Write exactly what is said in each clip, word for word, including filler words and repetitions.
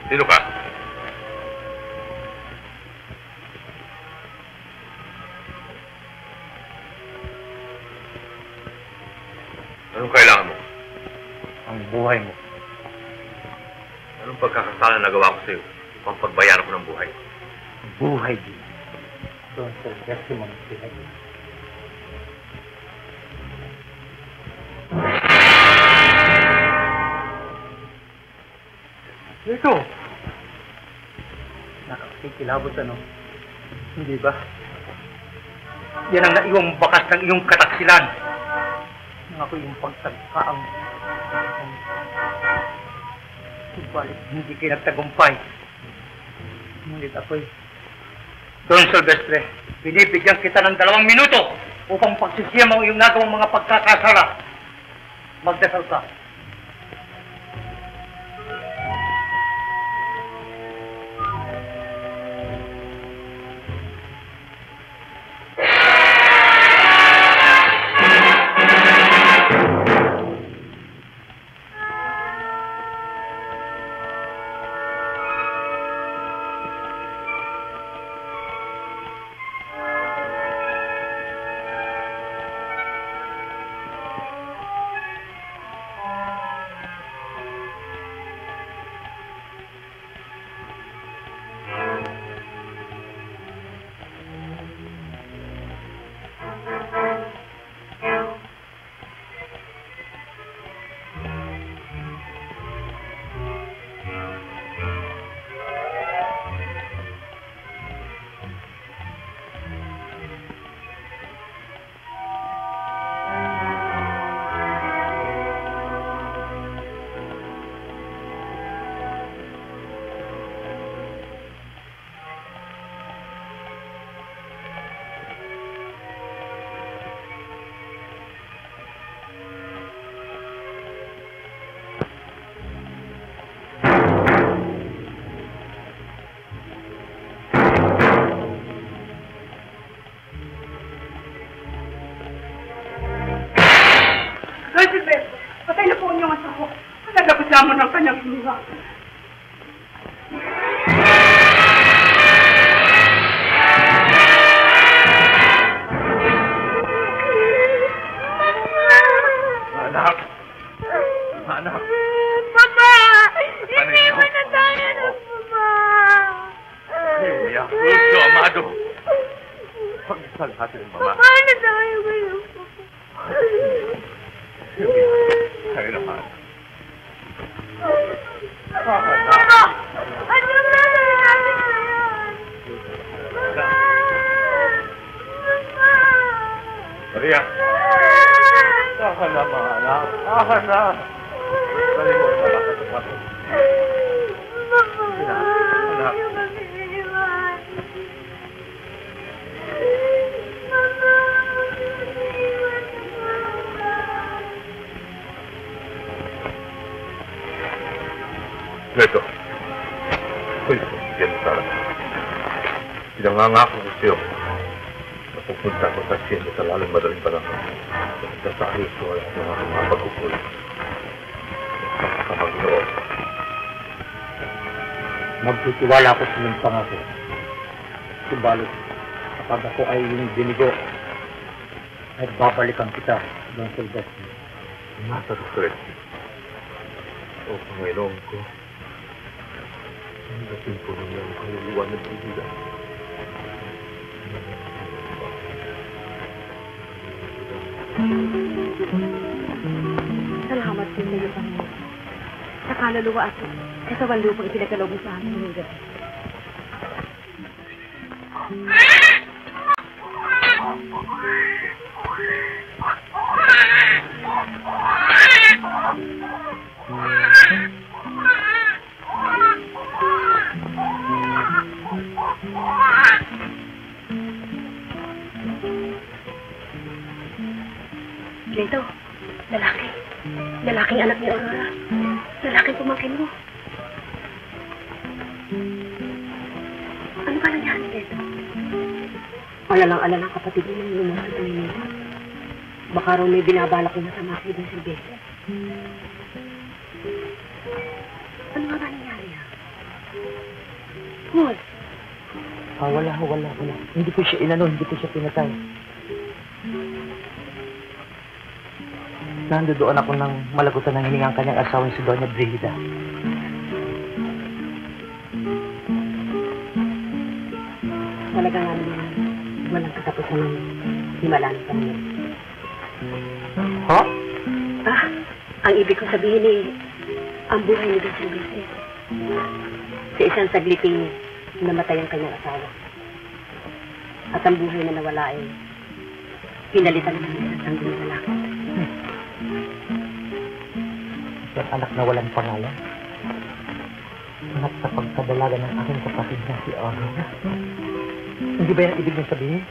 Sino ka? Anong kailangan mo? Ang buhay mo. Anong pagkakasalan na gawa ko sa'yo upang pagbayaran ko ng buhay? Buhay din. Don Silvestre Montilla. Ito! Nakakikilabot ano? Hindi ba? Yan ang naiwang bakas ng iyong kataksilan. Nang ako yung pagtagkaang... Subalit, hindi kayo nagtagumpay. Ngunit ako'y... Don Silvestre, binibigyan kita ng dalawang minuto upang pagsisiyam ang iyong nagawang mga pagkakasala. Magdasal ka. Mo ng kanyang inuha. Anak! Anak! Papa! Hindi mo na tayo ng Papa! Julia, Lucio, Amado! Pagdasal natin ang mama. Papa, na tayo ngayon, Papa? Julia, tayo naman. Papa! Ano na nangyari ngayon? Papa! Papa! Maria! Tahan na, mga anak. Tahan na! Balik mo na baka sa pato. Papa! Anak. Yung mag-iiwan. Papa! Mag-iiwan na, Papa! Ito. Uy, yan sana. Pinangangako ko sa'yo na pupunta ko sa siyendo sa lalong madaling panahon. Sa sahil ko ay mga mga pagkukul. Sa Panginoon. Magtitiwala ako sa iyong pangako. Subalit, kapag ako ay yung binigo, ay babalikan kita, Don Silvestre. Nasa Silvestre. O Panginoon ko. Ang dating po ng iyong kaluluwan ng ibigan. Salamat din sa iyo, Panginoon. Sa kaluluwa at katawan lupang ipinagkaloob mo sa amin ngayong gabi. Lito, lalaki. Lalaking anak ni Aurora. Lalaking pumangkin mo. Ano ba nangyari, Lito? Alalang-alala kapatid mo nang lumusot ang inito. Baka raw may binabalak na sa mga Don Silvestre. Ano nga ba nangyari, ha? Paul, Ah, wala, wala, wala. Hindi ko siya inano, hindi ko siya pinatay. Nandoon ako nang malagutan ng hiningang kanyang asawang si Doña Brigida. talaga nga naman walang katapusan ng himalan kami. Ha? Ah, ang ibig ko sabihin eh, ang buhay ni Don Silvestre. Sa isang sagliting namatay ang kanyang asawa. At ang buhay na nawala ay pinalitan ng isang sanggol na lalaki. Yung anak na walang pangalan. Anak sa pagkadalaga ng aking kapatid na si Aurora. Hindi ba yan ibig niyong sabihin?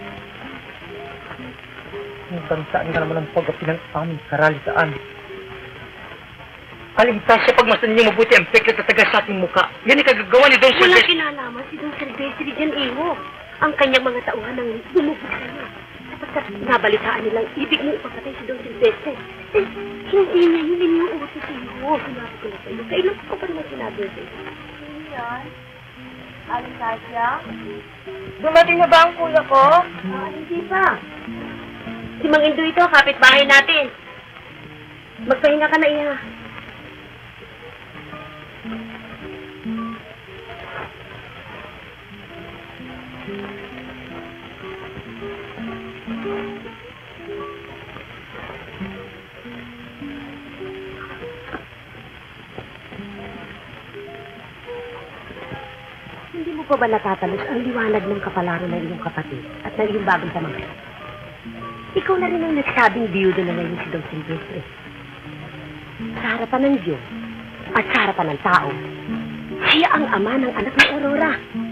Hanggang saan ka naman ang pag-api ng aming karalitaan? Aligtas siya pagmasdan niyo mabuti ang peklat at taga sa ating muka. Yan ay kagagawa ni Don Walang Silvestre. kinalaman si Don Silvestre dyan, Iho. Ang kanyang mga tauhan ang bumubog sa iyo. Sapagkat nabalitaan nilang ibig mo ipapatay si Don Silvestre. Eh, hindi niya yun yung utos sa iyo. Sinabi ko na sa iyo. Kailan ko pa naman sinabi sa iyo? Yan. Aling Tasya? Dumating na ba ang kuya ko? Ah, hindi pa. Si Mang Indo ito, kapitbahay natin. Magpahinga ka na, Iha. Hindi mo pa ba natatalos ang liwanag ng kapalaran ng iyong kapatid at ng iyong bagong pamangkin? Ikaw na rin ang nagsabing biyudo na ngayon si Don Silvestre. Sa harapan ng Diyos at sa harapan ng tao, siya ang ama ng anak ni Aurora.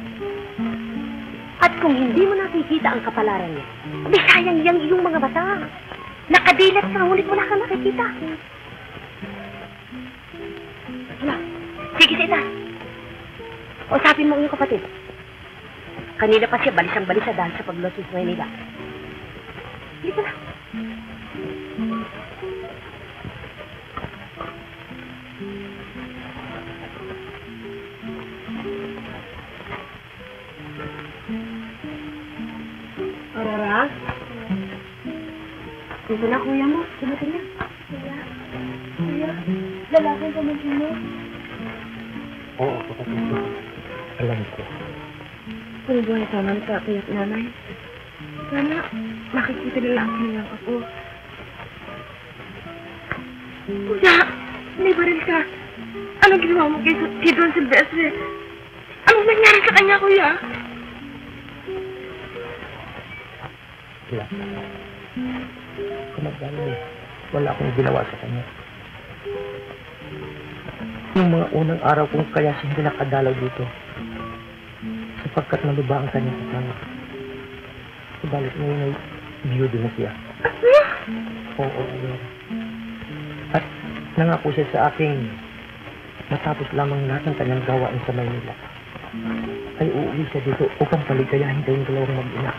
At kung hindi mo nakikita ang kapalaran niya, di sayang yang iyong mga mata. Nakadilat sa ngunit wala kang nakikita. Hala, sige sa itaas. Usapin mo ang iyong kapatid. Kanina pa siya balisang-balisa dahil sa paglosis ngayon nila. Hindi ka na. Aurora? Ito na kuya mo. Dumating na. Kuya? Kuya? Lalaki ang pamangkin mo? Oo, kapatid ko. Alam ko. Kung buhay sana sa kayak nanay. Sana makikita nila ang kanilang ako. Kuya, may baril ka. Anong ginawa mo kay si Don Silvestre? Anong nangyari sa kanya, kuya? Wala. Kumagdala wala akong ginawa sa kanya. Yung mga unang araw kung kaya siya hindi nakadalaw dito. Sapagkat naluba ang kanyang kasama. Subalit ngayon ay biyudo na siya. Oo, oo. At nangako siya sa aking matapos lamang lahat ng kanyang gawain sa Maynila. Ay uuwi siya dito upang paligayahin kayong dalawang mag-ina.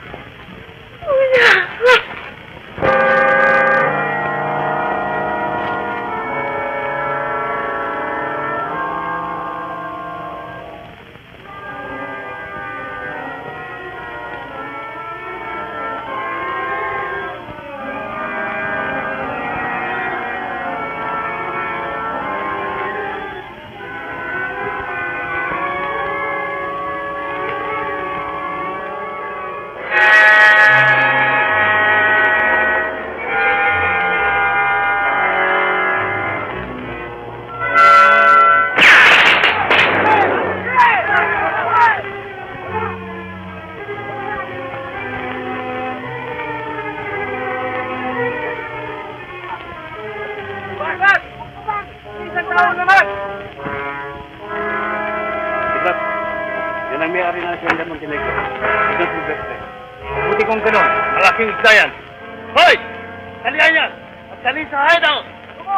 Buti kong ganun. Malaking isda yan. Hoy! Talihan yan! At tali sa hideout! Tumo!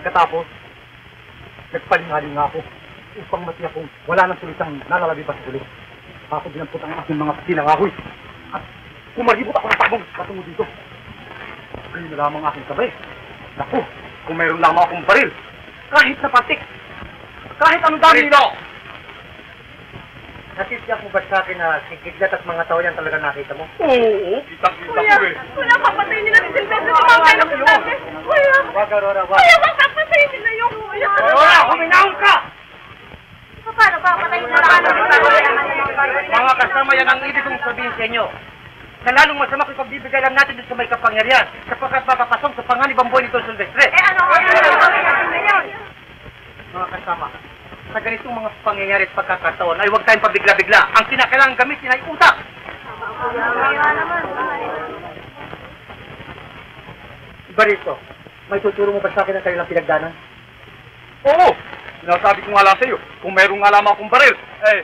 Pagkatapos, nagpalingaling nga ako upang matiyak kong wala nang tulisang nalalabi pa sa tulis. Ako dinampot ang aking mga pasilang ahoy at kumaribot ako ng tabong patungo dito. Ganyan na lamang aking sabay. Naku, kung mayroon lamang akong baril, kahit na patik, kahit anong dami nila. Natitiyak mo ba sa akin na si Kidlat at mga tao yan talaga nakita mo? Oo, kitang-kita Kuya, ko eh. kuya, papatayin nila si Silvestre sa mga kailang natin. Kuya, Wag, Aurora, wag. kuya, wag papatayin nila yung kuya. Aurora, huminahon ka! Paano ba papatayin nila? Mga kasama, yan ang ibig kong sabihin sa inyo. Sa lalong masama kung pagbibigay lang natin dun sa may kapangyarihan sapagkat papapasok sa panganib ang buhay ni Don Silvestre. Eh ano? Ano yun? Mga kasama, sa ganitong mga pangyayari at pagkakataon ay huwag tayong pabigla-bigla. Ang kinakailangan gamitin ay utak. Barito, may tuturo mo ba sa akin ang kanilang pinagdanan? Oo, sinasabi ko nga lang sa iyo, kung mayroong nga lamang akong baril, eh,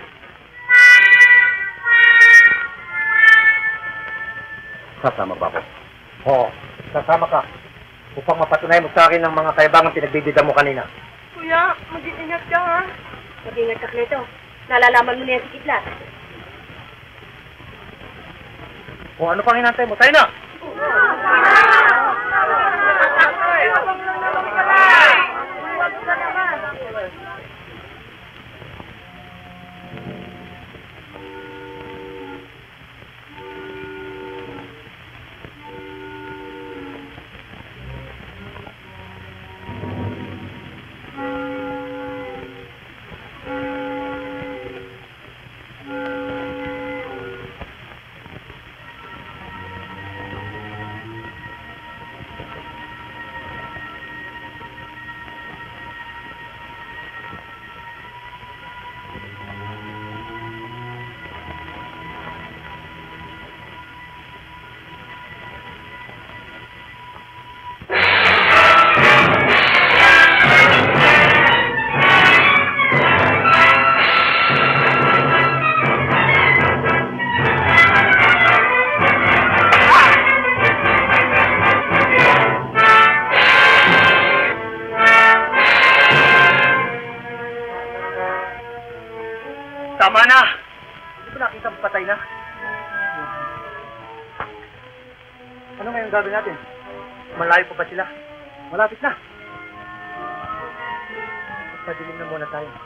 Sasama ba ako? Oo, sasama ka. Upang mapatunay mo sa akin ang mga kaibangang pinagbibida mo kanina. Kuya, mag-iingat ka ha. Mag-ingat ka, Cleto. Nalalaman mo na yan si Kidlat. Kung ano pang hinantay mo, tayo na! Tama na! Hindi ba nakita mo patay na? Ano ngayon gagawin natin? Malayo pa ba sila? Malapit na! Magpadilim na muna tayo.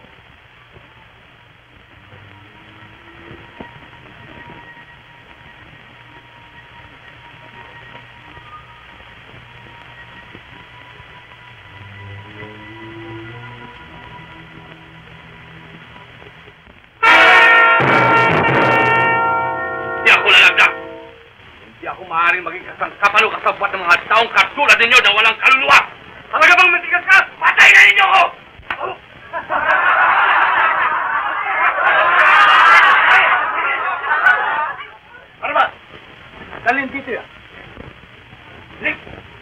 maaaring maging kasangkapalo kasabwat ng mga taong katulad ninyo na walang kaluluwa. Talaga bang matigas ka? Patay na ninyo ko! Ano ba? Dalhin dito yan. Lik!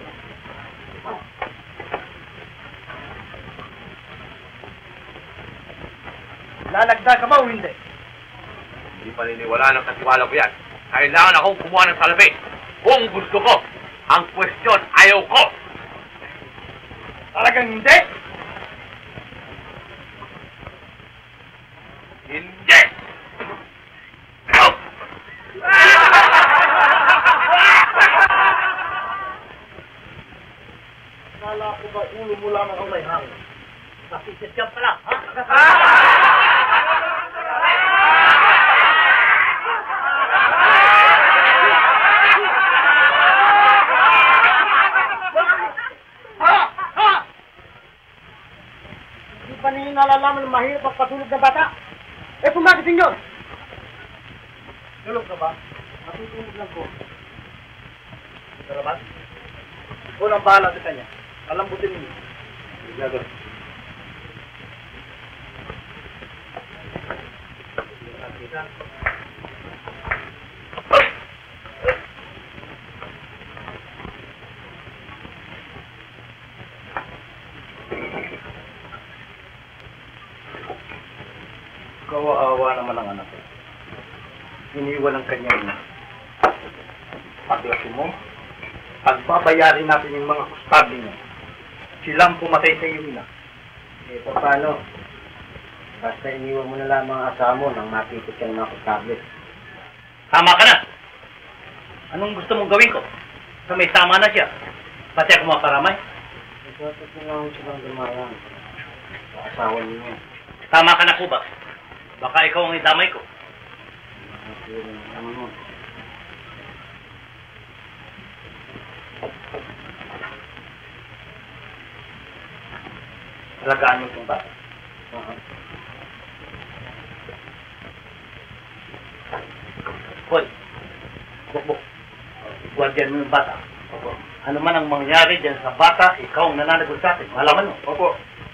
Lalagda ka ba o hindi? Hindi paniniwala ng katiwala ko yan. Kailangan akong kumuha ng salapi. Kung gusto ko, ang question, ayaw ko. Talagang hindi? Hindi! Kala ko ba ulo mo lamang ang may hangin? Napisit ka pala, ha? Hindi pa ninyo nalalaman ng mahirap ang patulog ng bata? Eh, pumagising yun! Tulog ka ba? Natutulog lang ko. Salamat? Unang bahala sa kanya. Alambutin ninyo. Sigado. Kawawa naman ang anak ko. Iniwan ang kanyang paglaki mo. Pagbabayarin natin yung mga kustadi niya. silang pumatay sa iyo, ina. Eh, paano? Basta iniwan mo na lamang ang asawa mo nang makikita ka ng mga tablet. Tama ka na! Anong gusto mong gawin ko? Sa may tama na siya. Pati ako makaramay. Ipapit mo lang silang dumarang sa asawa niyo. Tama ka na, Kuba. Baka ikaw ang idamay ko. Ano mo? Alagaan mo itong bata. Uh-huh. Hoy, bukbuk. Guardian mo yung bata. Opo. Ano man ang mangyari dyan sa bata, ikaw ang nananagot sa akin. Malaman mo. Opo.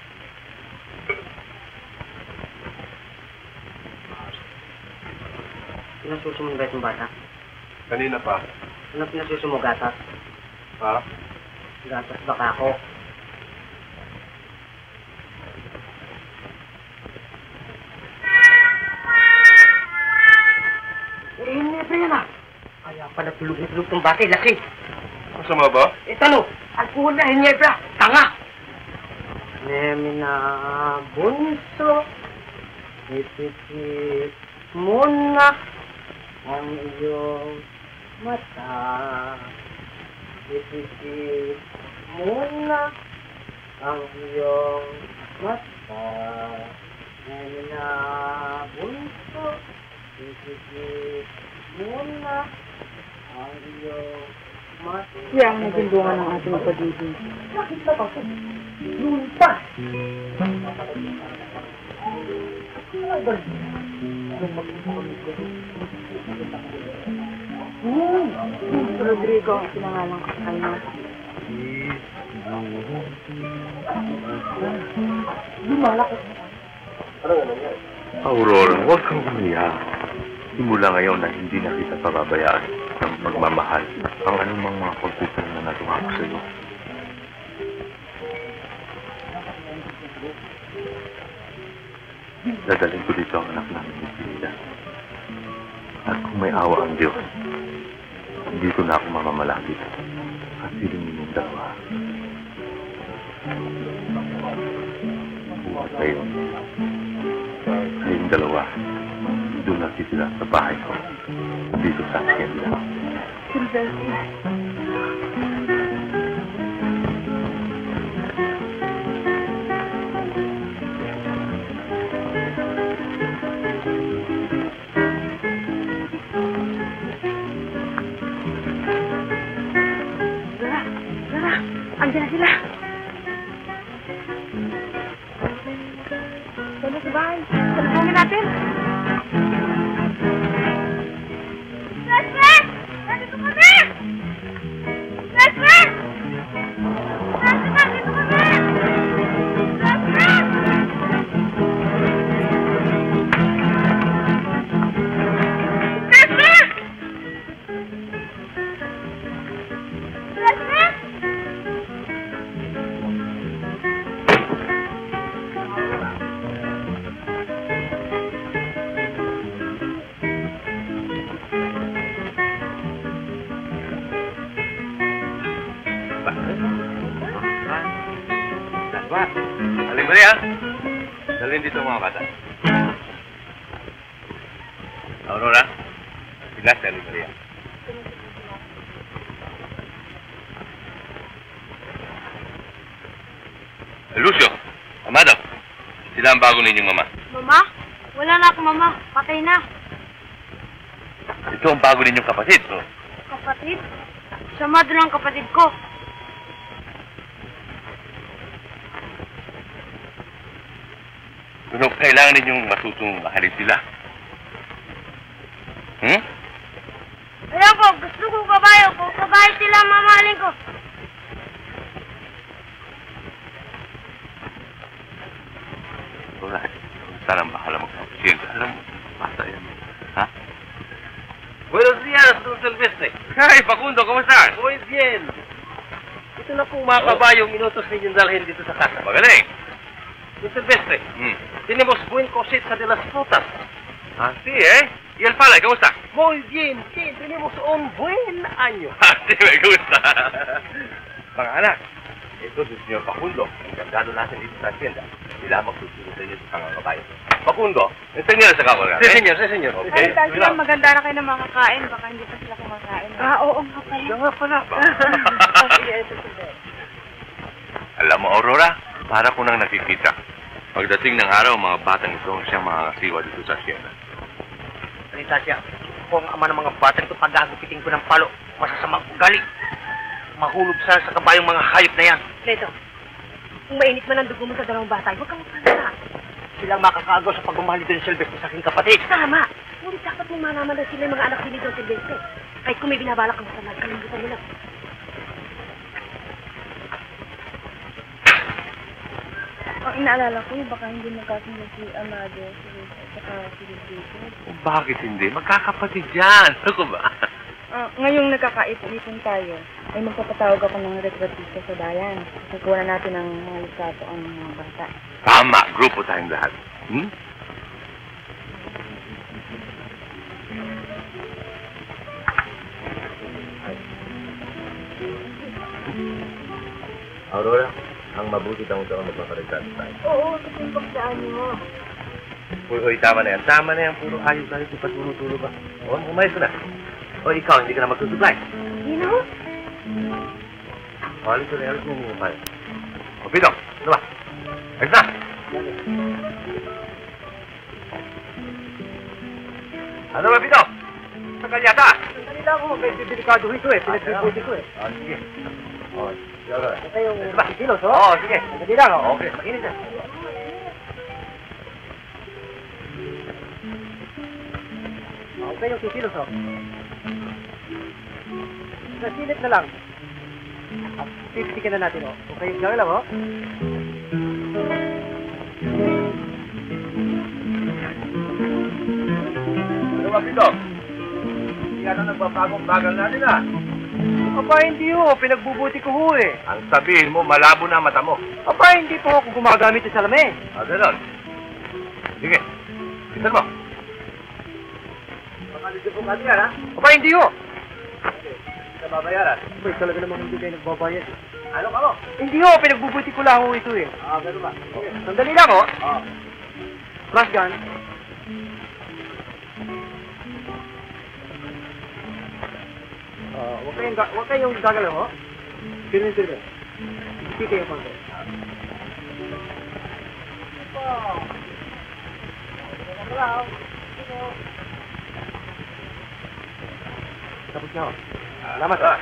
Pinasuso mo ba itong bata? Kanina pa. Ano pinasuso mo, gatas? Ha? Gatas baka ako. Eh, hindi pa yan ah. Kaya pala tulog na tulog itong bata, eh, laki. Masama ba? Eh, talo, alcohol na, hinyebra, tanga. Nemi na bunso, ipipit muna ang iyong mata. Ipipit muna ang iyong mata. Nemi na bunso, ipipit muna ang iyong mata. Siya ang naging bunga ng ating pag-ibig. Bakit ba ako? Lumpa! Hmm. Rodrigo, ang pinangalan ko sa kanya. Lumalaki. Aurora, huwag kang umiyak. Simula ngayon na hindi na kita pababayaan ng pagmamahal ang anumang mga pagkukulang na natungako sa iyo. Dadalhin ko dito ang anak namin ni Frida. At kung may awa ang Diyos, dito na ako mamamalakit at silingin yung dalawa. Buhat ngayon, kayong dalawa, doon natitira sa bahay ko, dito sa Hacienda. Silvestre. Zara, Zara, andyan na sila. Sala sa bahay. Salubungin natin. Silvestre! Nandito kami! Silvestre! Silvestre, nandito kami! Silvestre! Silvestre! Silvestre! Salva! Aling Maria! Dalhin dito mga bata. Aurora, sila si Aling Maria. Lucio, Amado, sila ang bago ninyong mama. Mama? Wala na ako, Mama. Patay na. Ito ang bago ninyong kapatid, no? Kapatid? Siya madre ng kapatid ko. Pero kailangan ninyong matutong mahalin sila. Hmm? Ayoko, gusto ko kabayo ko. Kabayo sila ang mamahalin ko. Alright. Sana ang bahala magpapasyensa. Alam mo, basta yan. Ha? Buenos días, Don Silvestre. Hi, Facundo, kumusta? Muy bien. Ito na pong mga kabayong inutos ninyong dalhin dito sa casa. Magaling. Don Silvestre, Hmm. tenemos buen cosecha de las frutas. Ah, sí, eh? ¿Y el palay, kumusta? Muy bien, sí, tenemos un buen año. Ah, sí, me gusta. Mga anak, Ito si Senyor Facundo, ang gandado natin dito sa asyenda. Sila magsusunod sa inyo sa kangangabayan. Facundo, enseñar sa kawalan. Si senyor, si senyor. Okay, Ay, sige lang. maganda na kayo na makakain. Baka hindi pa sila kumakain. Ah, oo nga pala. Siya nga pala ba? Alam mo, Aurora, para ko nang nakikita. Pagdating ng araw, mga batang ito ang siyang makakasiwa dito sa asyenda. Salita siya. Kung ang ama ng mga batang ito, pag-agupitin ko ng palo, masasamang ugali. Mahulog sa sa kabayong mga hayop na yan. Leto, kung mainit man ang dugo mo sa dalawang bata, huwag kang magpalala. Sila makakaagaw sa pagmamahal ni Don Silvestre sa aking kapatid. Tama. Ngunit dapat mong malaman na sila yung mga anak ni Don Silvestre. Kahit kung may binabalak kang masama, kalimutan mo lang. Ang inaalala ko, baka hindi magkasundo si Amado, si saka si Silvestre. Bakit hindi? Magkakapatid yan. Ano ba? Ah, ngayong nagkakaipon tayo, ay magpapatawag ako ng retratista sa bayan. Kukuha na natin ng mga litrato ang mga bata. Tama, grupo tayong lahat. Hmm? Aurora, ang mabuti daw daw magpaparesan tayo. Oo, kasi yung pagdaan mo. Uy, uy, tama na yan. Tama na yan. Puro ayos tayo. Di pa tulo-tulo ba? O, umayos ka na. O, ikaw, hindi ka na magsusupply. You know? O, alis ko na. Alis mo yung payo. O, Pito, ano ba? Ayos na! Ano ba, Pito? Sa kalyata! Sandali lang ako, kaya delikado ito eh. Pinagbibuti ko eh. O, sige. O, sige. Ito yung Ayos ba? kilos, oh? Oo, sige. Sandali lang, oh. Okay, makinis na. Okay yung kikilos, oh. Nasilip na lang. At pipitikin na natin, oh. Okay, gawin lang, oh. Ano ba, Pito? Hindi ano nagbabagong bagal natin, ah. Aba, hindi ho. Pinagbubuti ko ho, eh. Ang sabihin mo, malabo na mata mo. Aba, hindi po ako gumagamit sa salamin. Ah, ganon. Sige. Pisan mo. Makalit po kasi yan, ha? Aba, hindi ho. Sa babayaran. Aba, talaga namang hindi kayo nagbabayad. Ano ka mo? Hindi ho. Pinagbubuti ko lang ho ito, eh. Ah, gano'n ba? Okay. Sandali lang, ho. Ah. Flash gun. Ah, huwag kayong, ga- huwag kayong gagalaw, ho. Sino yung sino? Hindi kayo pang Tapos na, ho. Salamat, ho.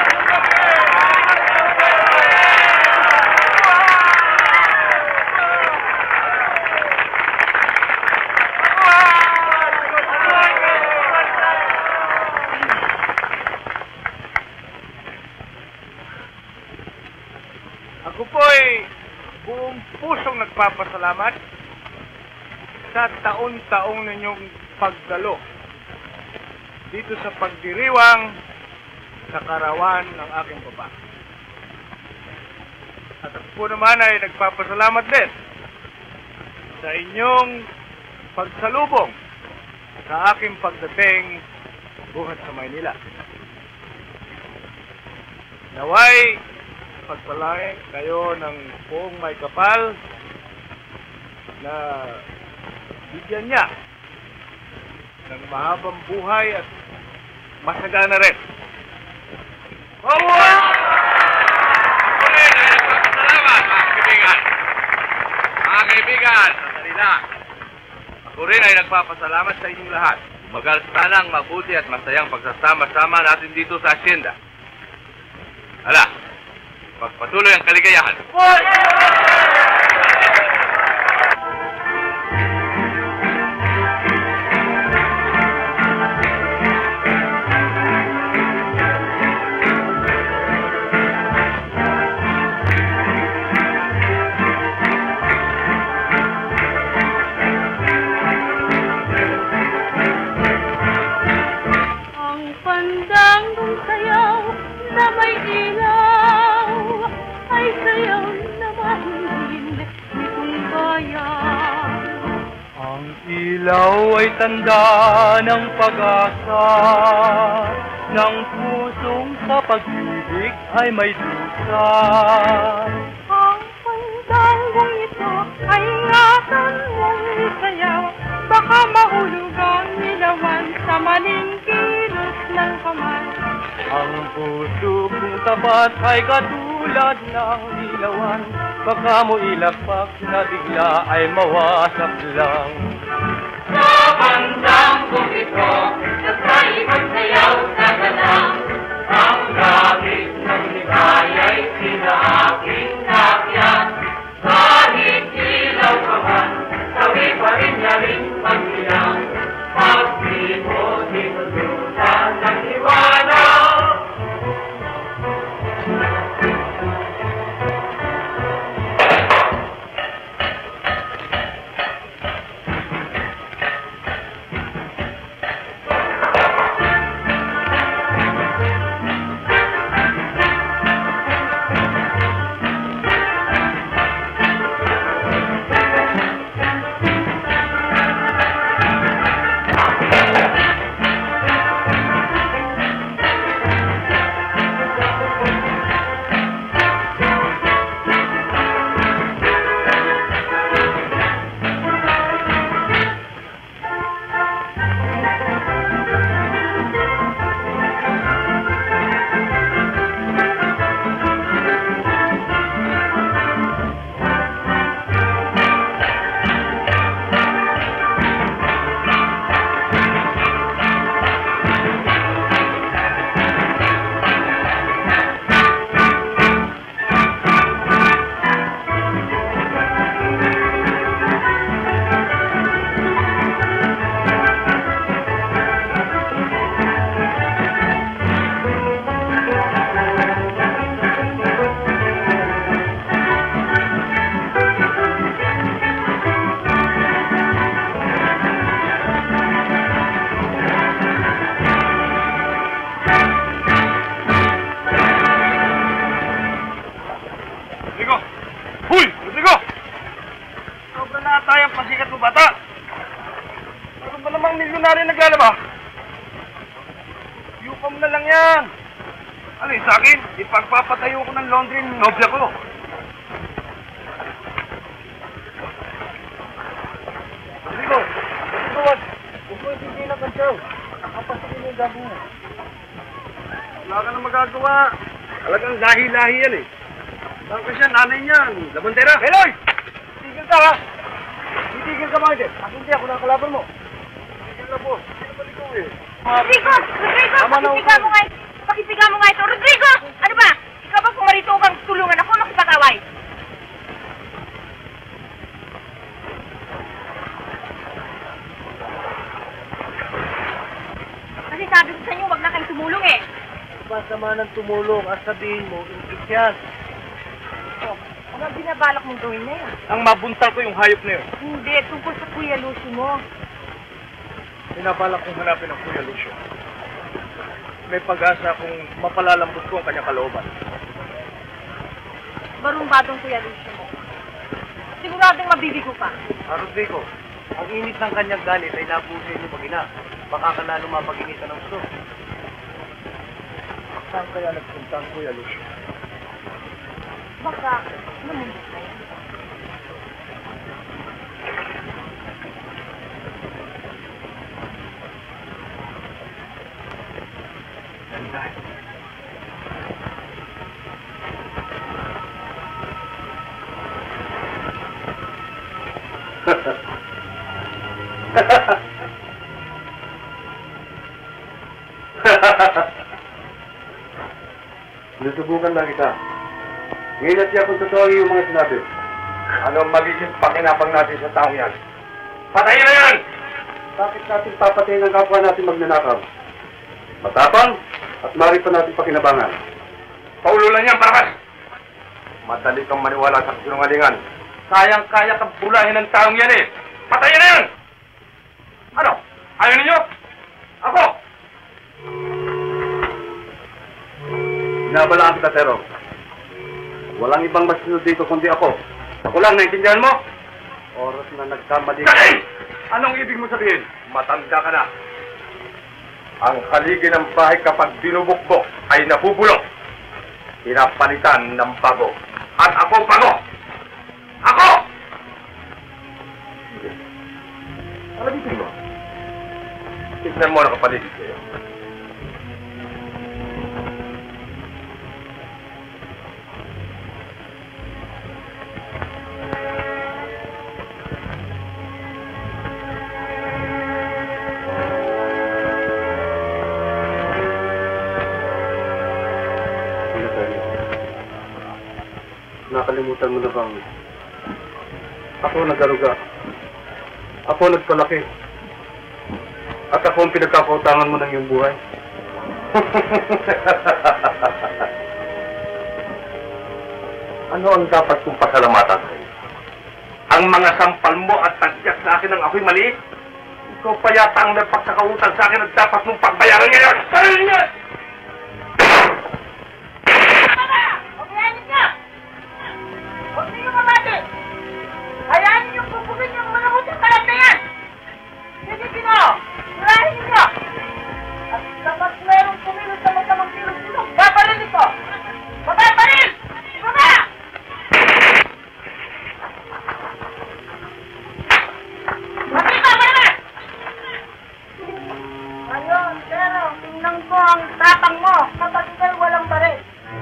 Ako po'y buong pusong nagpapasalamat sa taon-taong ninyong pagdalo dito sa pagdiriwang sa karawan ng aking baba. At ako po naman ay nagpapasalamat din sa inyong pagsalubong sa aking pagdating buhat sa Maynila. Naway, pagpalain kayo ng buong may kapal na bigyan niya ng mahabang buhay at masagana rin. Mabuhay! Muli na nagpapasalamat, mga kaibigan. Mga kaibigan, sandali lang. Ako rin ay nagpapasalamat sa inyong lahat. Magal sanang mabuti at masayang pagsasama-sama natin dito sa asyenda. Hala, pagpatuloy ang kaligayahan. Ang pandangong sayaw na may ilaw ay sayaw na mahingin nitong bayan. Ang ilaw ay tanda ng pag-asa, ng pusong sa pag-ibig ay may dusa. Bilisan mong isayaw, baka mahulog ang ilawan sa maling kilos ng kamay. Ang puso kong tapat ay katulad ng ilawan, baka mo ilagpak na bigla ay mawasak lang. Sa bandang bukito, nagkaibang sayaw sa galang, ang langit ng ligaya'y sinaaking nakyat. Kahit ilaw ka man, sawi pa rin na rin pagbilang, pag di mo tinulutan ng liwanag. Yupam na lang yan. Ano yun sa akin? Ipagpapatayo ko ng laundry ng nobya ko. Rico, Rico, huwag mo itigil na kansyaw. Kapasikin mo yung gagawin mo. Wala ka na magagawa. Talagang lahi-lahi yan eh. Saan ka siya? Nanay niyan. Labandera. Eloy! Tigil ka ha! Titigil ka mga din. Ako hindi ako nakalaban mo. Tigil na po. Hindi na balik ko eh. Rodrigo! Rodrigo! Pakipiga mo nga ito! Pakipiga mo nga ito! Rodrigo! Ano ba? Ikaw ba pumarito kang tulungan ako makipag-away? Kasi sabi ko sa inyo, wag na kayong tumulong eh. Basta man ang tumulong at sabihin mo, ingkit yan. Oh, ano ang binabalak mong gawin na yun? Ang mabuntal ko yung hayop na yun. Hindi, tungkol sa Kuya Lucy mo. Pinabalak kong hanapin ang Kuya Lucio. May pag-asa kung mapalalambot ko ang kanyang kalooban. Barumbadong Kuya Lucy mo. Siguradong mabibigo ka. Ah, Rodrigo, ang init ng kanyang galit ay napusin niyo pag-ina. Baka ka lalo mapag-initan ng gusto. Saan kaya nagpunta ang Kuya Lucio? Baka, namunod na yan. Sinusubukan lang kita. Ngayon na siya kung totoo yung mga sinabi. Ano ang magiging pakinabang natin sa taong yan? Patayin na yan! Bakit natin papatayin ang kapwa natin magnanakaw? Matapang at mari pa natin pakinabangan. Paululan yan, Barabbas! Madali kang maniwala sa sinungalingan. Kayang-kaya kang bulahin ng taong yan eh! Patayin na yan! Ano? Ayaw ninyo? Ako! Binabalaan kita, Tero. Walang ibang masunod dito kundi ako. Ako lang, naintindihan mo? Oras na nagkamali. Kay! Anong ibig mo sabihin? Matanda ka na. Ang haligi ng bahay kapag binubukbok ay nabubulok. Pinapalitan ng bago. At ako bago! Ako! Alabitin mo. Tignan mo na kapaligid kayo. Nakalimutan mo na bang ako nag-aruga, ako nagpalaki, at ako ang pinagkakautangan mo ng iyong buhay? Ano ang dapat kong pasalamatan sa'yo? Ang mga sampal mo at tagyak sa akin ng ako'y maliit? Ikaw pa yata ang nagpagkakautang sa akin at dapat mong pagbayaran ngayon! Sarili niya! Hayaan niyong pupugin yung mga hutang kalat na yan! Silipin mo! Sirahin niyo! At kapag merong kumilos sa masamang kilos nito, babalin ito! Babalin! Baba! Mati ka, baba! Ayun, pero tingnan ko ang tapang mo kapag ikay walang baril.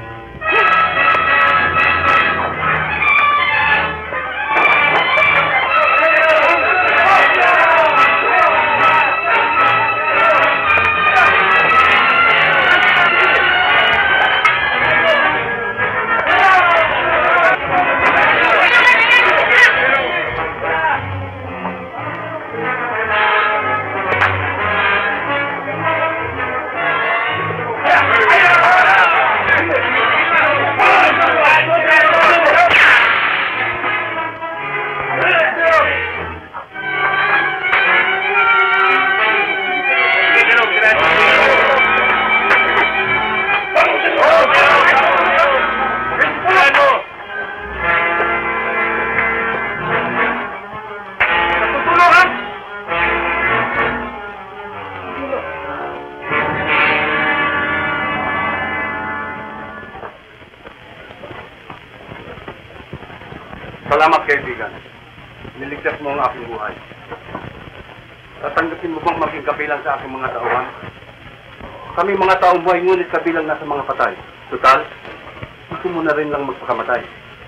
Salamat, kaibigan. Niligtas mo ang aking buhay. Tatanggapin mo bang maging kabilang sa aking mga tauhan? Kami mga taong buhay, ngunit kabilang na sa mga patay. Total, gusto mo na rin lang magpakamatay.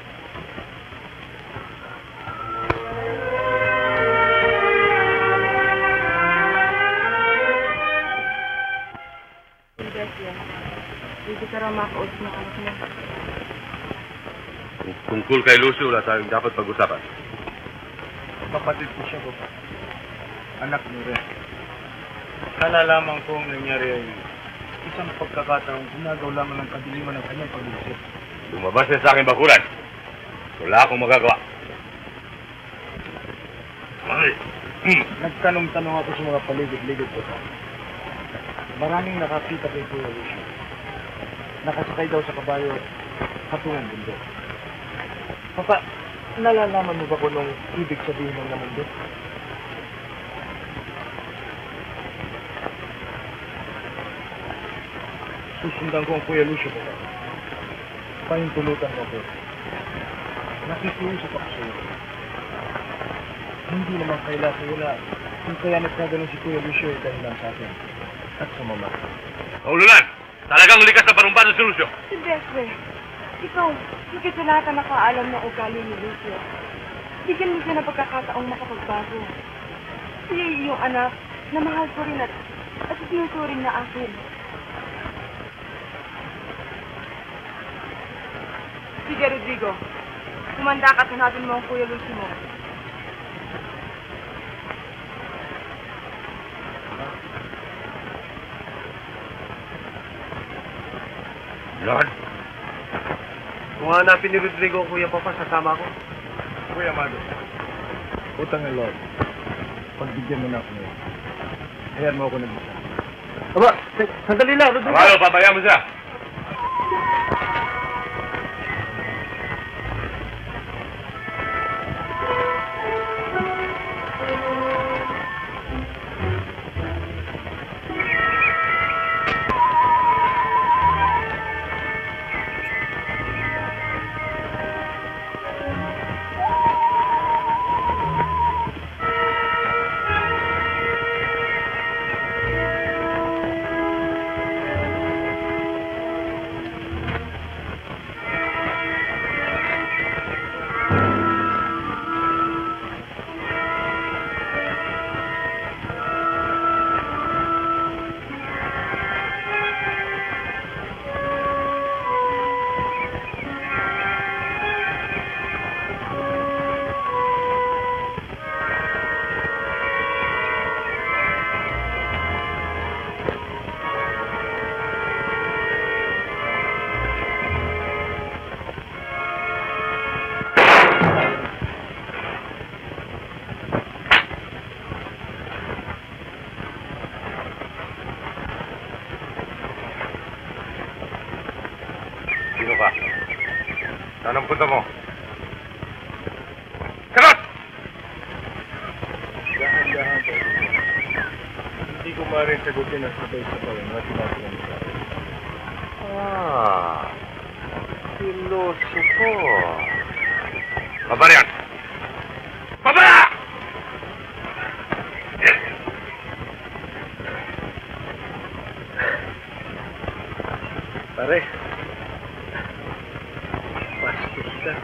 Hindi ka raw makausap ng anak mo. Tungkol kay Lucio, wala tayong dapat pag-usapan. Kapatid ko siya, Papa. Anak niyo rin. Kala lamang kong nangyari ay isang pagkakataong ginagaw lamang ng kadiliman ng kanyang pag-iisip. Lumabas na sa akin bakulan. Wala akong magagawa. Ay. Hmm. Nagtanong-tanong ako sa mga paligid-ligid ko. Maraming nakakita kay Kuya Lucio. Nakasakay daw sa kabayo patungong bundok. Papa, nalalaman mo ba kung anong ibig sabihin ng namundok? Susundan ko ang Kuya Lucio, Papa. Pahintulutan mo ko. Nakikiusap ako sa iyo. Hindi naman kaila sa wala kung kaya nagkaganon si Kuya Lucio ay dahilan sa akin at sa mama. Ululan! Talagang likas na parumbado si Lucio. Silvestre, ikaw, hindi sa lahat ang nakaalam ng ugali ni Lucio. Bigyan mo siya ng pagkakataong makapagbago. Siya ay iyong anak na mahal ko rin at, at sinusuring na akin. Sige, Rodrigo. Kumanda ka at hanapin mo ang Kuya Lucio mo. Lord? Kung hanapin ni Rodrigo ang Kuya Papa, sasama ako. Kuya Amado, utang ng Lord. Pagbigyan mo na ako ngayon. Hayaan mo ako nag-isa. Aba, sandali lang, Rodrigo. Amado, pabayaan mo siya. Saan ang punta mo? Sagot! Dahan-dahan po. Hindi ko maaaring sagutin ang sabay-sabay ang mga sinasabi sa akin. Ah, filosopo. Baba riyan! Baba! Pare, bastos ka.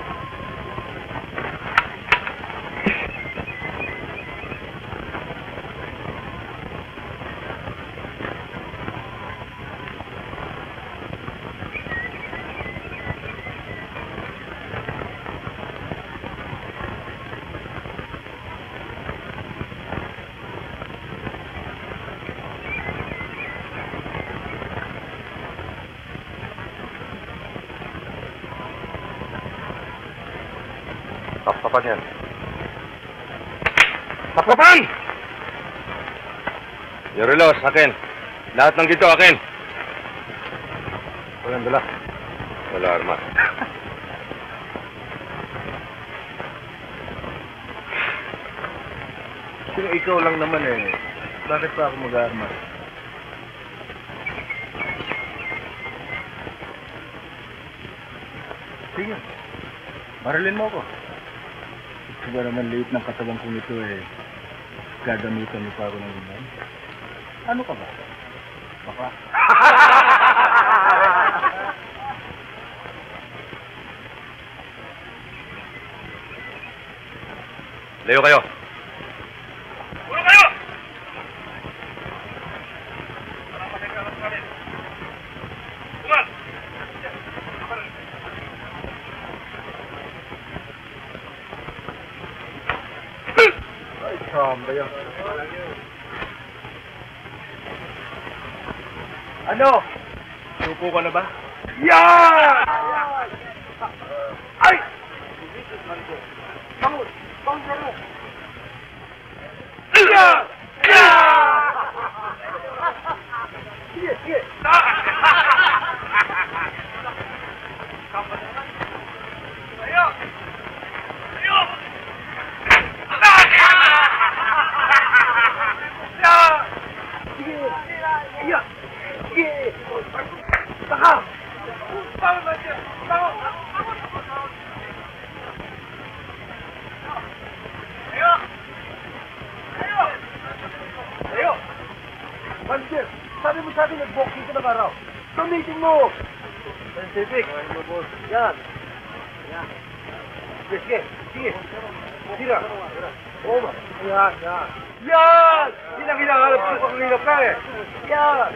Taptapan yan. Taptapan! Yung relos, akin. Lahat ng ginto, akin. Walang dala. Wala arma. Sino ikaw lang naman eh. Bakit pa ako mag-aarma? Sige. Marilin mo ako. Diba naman liit ng katawan kong ito eh. Gagamitan mo pa ako ng ilan. Ano ka ba? Baka? Layo kayo. Puro kayo! Tumal! Ay, chamba yan. Ano? Suko ka na ba? Yan! Ay! Bangun! Bangun dulu! Iya! Iya! Iya, iya! Ayo! Ayo! Iya! Iya! Tahan! Bangun aja! Bangun! Ayo! Ayo! Ayo! Mandir, sabi mo sa akin nag-boxing ka ng araw. Gamitin mo! Scientific. Yan. Yan. Sige, sige. Tira. Oo ba? Yan, yan. Yan! Yan ang hinahanap ko pang hilap ka eh. Yan!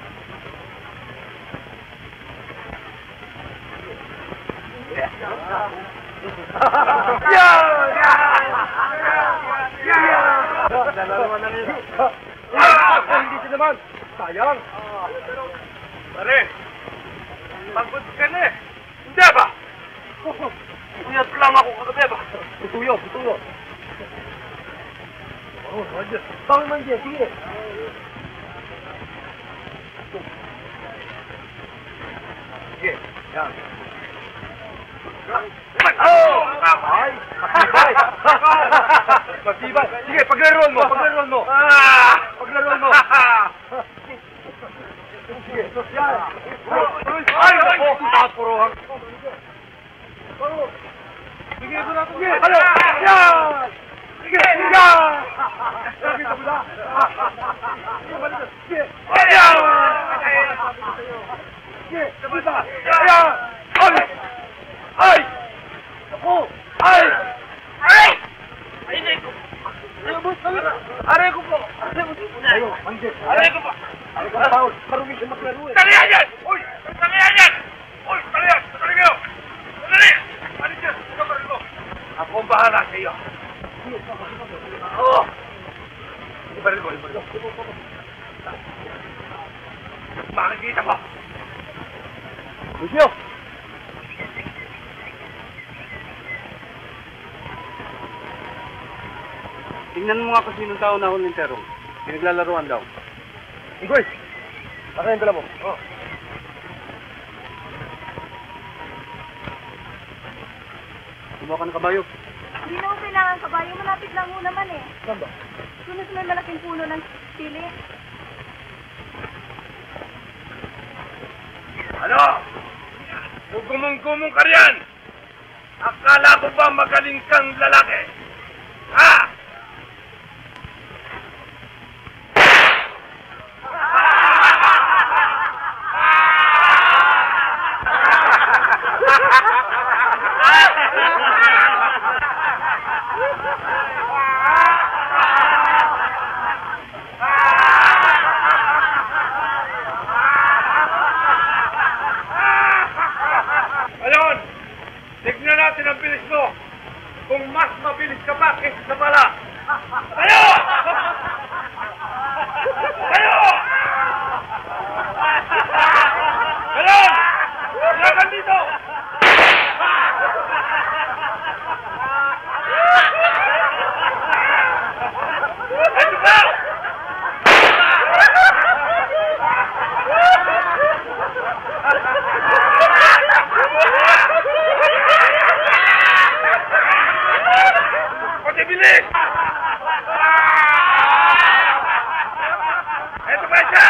Yan! Yan! Dalawa na rin. Hindi siya naman. Sayang. Pare, pagod ka na eh. Hindi ba? Puyat lang ako kagabi ba? Putuyo, putuyo. Oh, Roger. Bangun man dyan, sige. Sige, yan. Oh! Ay! Matibay! Matibay! Sige, paglaruan mo! Paglaruan mo! Paglaruan mo! Sige, yan! Ay! Ako! Tapurohan! Sige, ito na ito! Sige! Ano? Yan! Sige! Yan! Sige, ito na! Sige! Yan! Sige! Sige! Yan! Ay! Ay! Ako! Ay! Ay! Ay, ay ko! Aray ko po! Aray ko po! Ayo, manggit! Aray ko po! Aray ko po! Marumi siya maklaro eh! Talihan yan! Uy! Talihan yan! Uy! Talihan! Talihan kayo! Tali! Alis yan! Talihan ko! Ako ang bahala sa iyo! Oo! Ibarin ko! Ibarin ko! Makikita mo! Lucio! Tingnan mo nga kung sinong tao na huling terong. Pinaglalaruan daw. Igoy! Baka yung dala mo. Oh. Kumuha ka ng kabayo. Hindi na ko kailangan kabayo. Malapit lang ho naman eh. Saan ba? Doon sa may malaking puno ng pili. Ano? Gumong-gumong ka riyan! Akala ko ba magaling kang lalaki? Ha? Ngayon, tignan natin ang bilis mo. Kung mas mabilis ka pa kaysa sa bala. Tayo! Tayo! Ngayon! Laban dito! Ito ba? Pati bilis! Ito ba siya?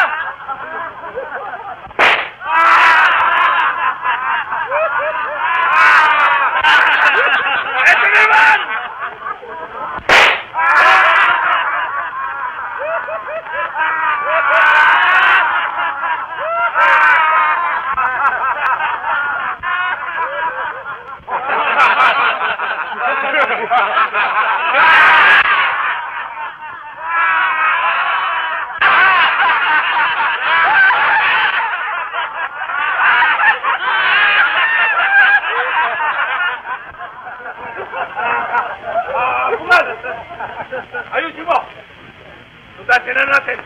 Ito naman! Ah, Bungal! Ayusin mo! Tutasin na natin!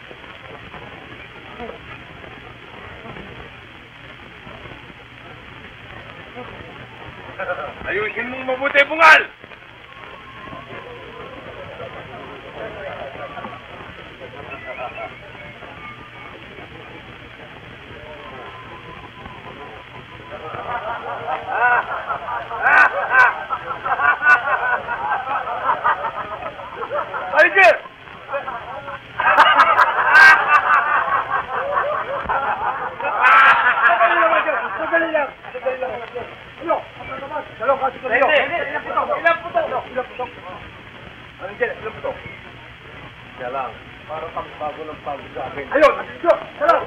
Ayusin mong mabuti, Bungal! Tiger! Sandali naman dyan! Sandali lang! Sandali lang! Ano? Dalawang kasi kayo! Ilang putok! Ilang putok! Ilang putok! Ano dyan? Ilang putok? Kaya lang, parang kang bago ng bago sa akin. Ayun! Ayun! Ayun!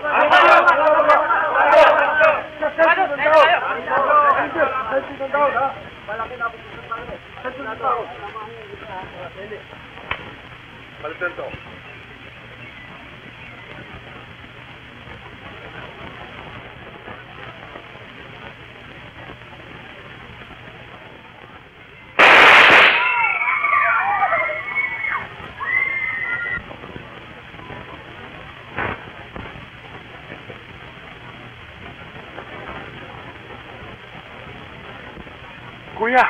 Balitan to. Kuya!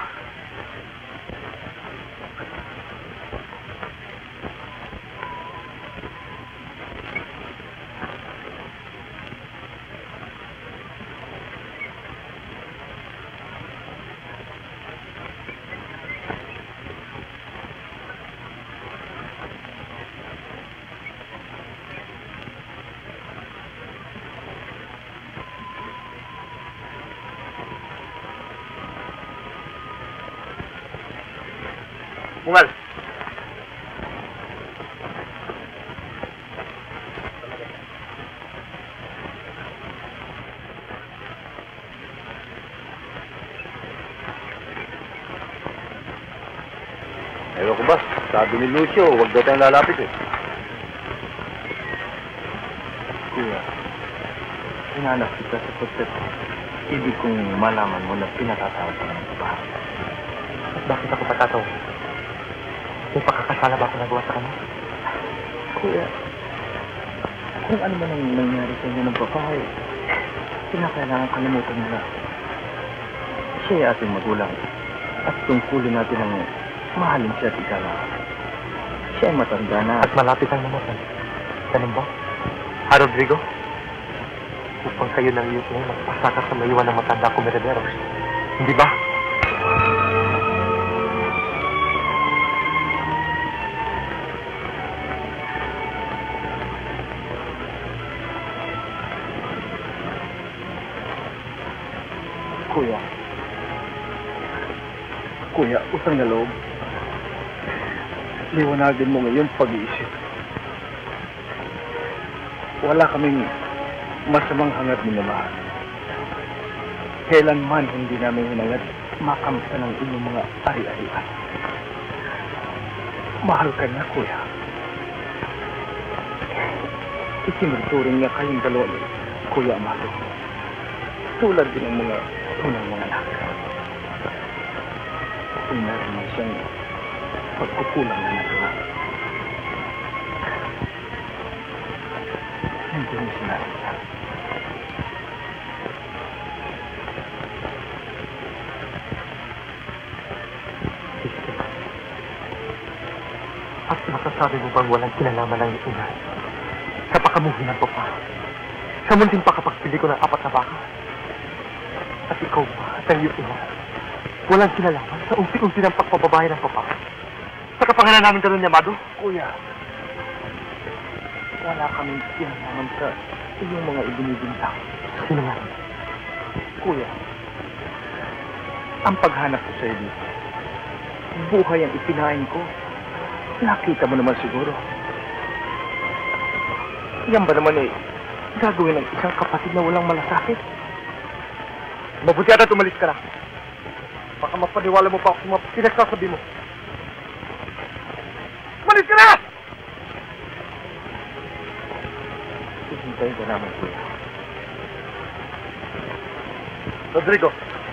Bungal! Ewan ko ba, sabi ni Lucio, huwag daw tayong lalapit eh. Kuya, hinanap kita sa kotset. Ibig kong malaman mo na pinatatawag ka ng babae. At bakit ako patataw? May pakakasala ba ako nagawa sa kanya? Kuya, kung ano man ang nangyari sa inyo ng babae, kinakailangan kalimutan mo na. Siya ay ating magulang. At tungkulin natin ang mahalin siya at ikaw. Siya ay matanda na. At malapit ang namatay. Ganun ba? Ha, Rodrigo? Upang kayo ng iyong magpasaka sa mayuan ng matanda ko, Merideros. Hindi ba? Kuya. Kuya, utang na loob. Liwanagin mo ngayon pag-iisip. Wala kaming masamang hangad ni Mama. Kailanman hindi namin hinangad makamta ng inyong mga ari-arian. Mahal ka niya, Kuya. Ikinuturing niya kayong dalawa ni Kuya Amado. Tulad din ng mga unang mga anak. Kung meron man siyang pagkukulang na nagawa, hindi mo sinabi niya. Sister, at masasabi mo bang walang kinalaman ng ina sa pakamuhi ng papa? Sa munting pakapagpili ko ng apat na baka? At ikaw pa at ang iyong ina, walang kinalaman sa unti-unti ng pagpababae ng papa? Sa kapangalan namin dalawa ni Amado? Kuya, wala kaming kinalaman sa iyong mga ibinibintang. Sino nga? Kuya, ang paghanap ko sa iyo dito, buhay ang ipinain ko. Nakita mo naman siguro. Yan ba naman eh, gagawin ng isang kapatid na walang malasakit? Mabuti ata tumalis ka na. Baka mapaniwala mo pa ako kung pinagsasabi mo. Malis ka na! Hihintayin ka naman, Kuya. Rodrigo.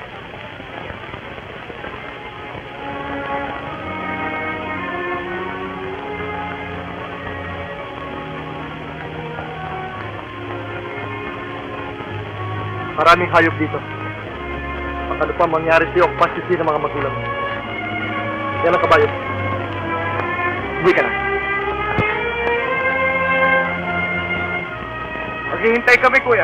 Maraming hayop dito. Baka ano pa mangyari sa'yo kung pasisi ng mga magulang. Yan ang kabayo. Uwi ka na. Maghihintay kami, Kuya.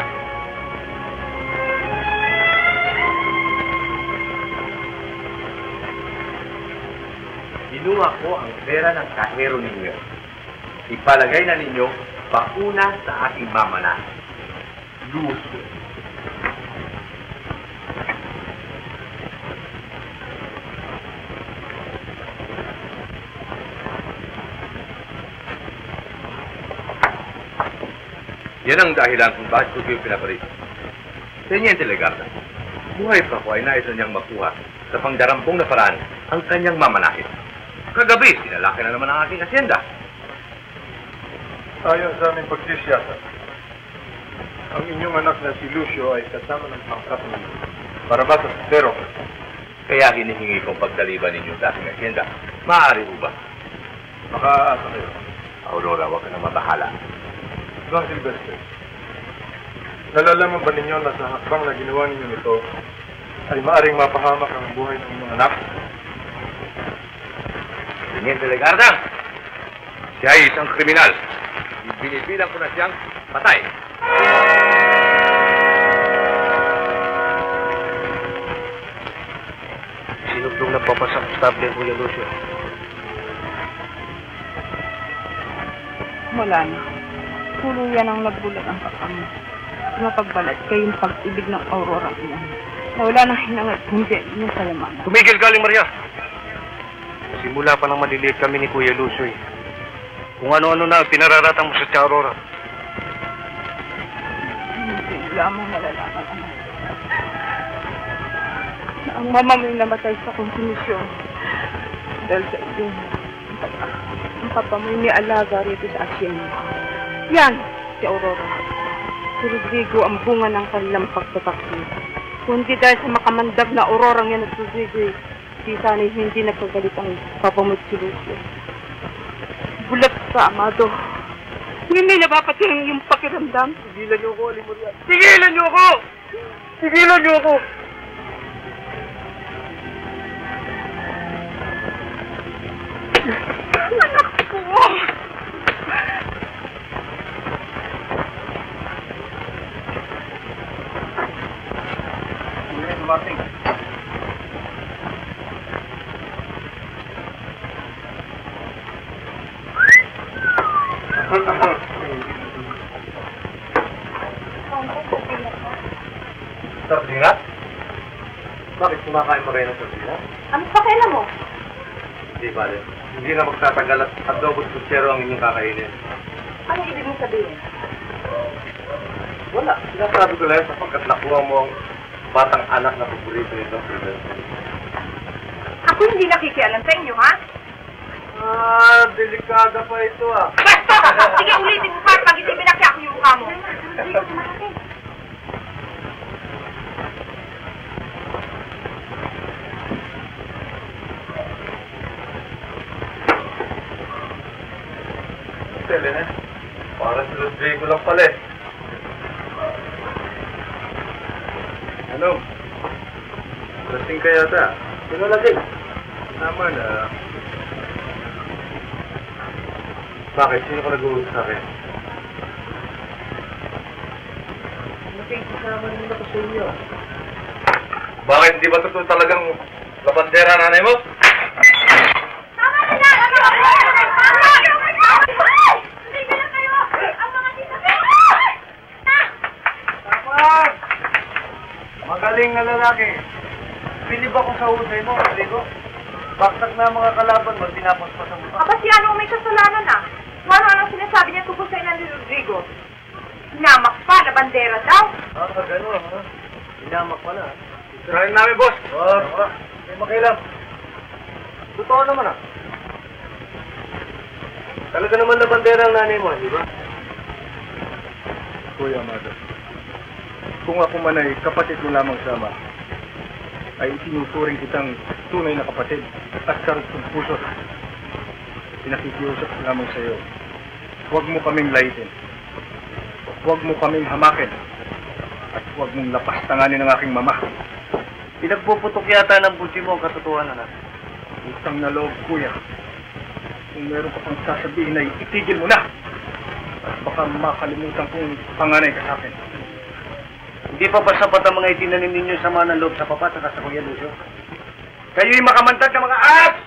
Kinuha ko ang pera ng kahero ninyo. Ipalagay na ninyo pauna sa aking mamana. Luso. Yan ang dahilan kung bakit ko kayo pinapalit. Sa inyo yung Telegarda. Buhay pa ko ay nais na niyang makuha sa pangdarampong na paraan ang kanyang mamanahin. Kagabi, sinalaki na naman ang aking asyenda. Ayon sa aming pagsisiyasa, ang inyong anak na si Lucio ay kasama ng pangkat mo para ba sa pero. Kaya hinihingi kong pagdaliban ninyo sa aking asyenda. Maaari ho ba? Makaasa kayo. Aurora, huwag ka nang mabahala. Don Silvestre, nalalaman ba ninyo na sa hakbang na ginawa ninyo nito ay maaring mapahamak ang buhay ng inyong anak? Tingin Telegarda, siya ay isang kriminal. Binibilang ko na siyang patay. Sinugtong nagpapasak stable, Kuya Lucio. Wala na. Tuluyan ang nagbulat ang kakam. Mapagbalat kayong pag-ibig ng Aurora niya. Na wala nang hinangad, hindi yung kayamanan. Tumigil galing, Maria. Simula pa lang maliliit kami ni Kuya Lucio. Kung ano-ano na pinararatang mo sa Tia Aurora. Hindi lamang nalalaman ang na ang mama mo'y namatay sa konsumisyon. Dahil sa iyo, ang papa mo'y nialaga rito sa asyenda. Yan, si Aurora. Si Rodrigo ang bunga ng kanilang pagtatakbo. Kundi dahil sa makamandag na Aurorang yan at Rodrigo, di sana'y hindi nagkagalit ang papa mo't si Lucio. Bulat ka, Amado. Hindi napapatingin yung pakiramdam. Tigilan niyo ako, Alimurian. Tigilan niyo ako! Tigilan niyo ako! Anak ko! Martin. Terdengar? Bakit kumakain mo rin ng tortilla? Ano pa kailan mo? Hindi, bale. Hindi na magtatagal at adobo at kutsero ang inyong kakainin. Ano ibig mong sabihin? Wala. Sinasabi ko lang sapagkat nakuha mo ang batang anak na paborito nito. Ako hindi nakikialam sa inyo, ha? Ah, delikada pa ito ah. Basta! Sige, ulitin mo pa pag hindi binakya ko yung mukha mo. Selena, parang si Rodrigo lang pala eh. Ano? Lasing ka yata. Sino lasing? Naman ah. Bakit? Sino ka nag-uusap sa akin? Nakikisama naman ako sa inyo. Bakit? Hindi ba totoo talagang labandera nanay mo? Tama sila! Ano? Tama! Hindi ka na kayo! Ang mga tita ko! Tama! Magaling na lalaki. Bilib ako sa husay mo, Rodrigo. Baksak na mga kalaban mo, pinapaspas ang mukha. Aba si ano may kasalanan ah. Ano anong sinasabi niya tungkol sa ina ni Rodrigo? Hinamak pa na bandera daw. Ah, gano'n ha? Hinamak pala ha? Sirahin namin, boss. Boss, oh, may makilam. Totoo naman ah. Talaga naman na bandera ang nanay mo, di ba? Kuya Amado, kung ako man ay kapatid mo lamang sama, ay itinuturing kitang tunay na kapatid at karugtong puso. Pinakikiusap lamang sa iyo, huwag mo kaming laitin, huwag mo kaming hamakin, at huwag mong lapastanganin ang aking mama. Pinagpuputok yata ng buti mo ang katotohanan na. Utang na loob, kuya. Kung meron ka pang sasabihin ay itigil mo na. At baka makalimutan kong panganay ka sa akin. Hindi pa ba sapat ang mga itinanim ninyo sa mga ng loob sa papa at sa Kuya Lucio? Kayo'y makamantag ng mga apps!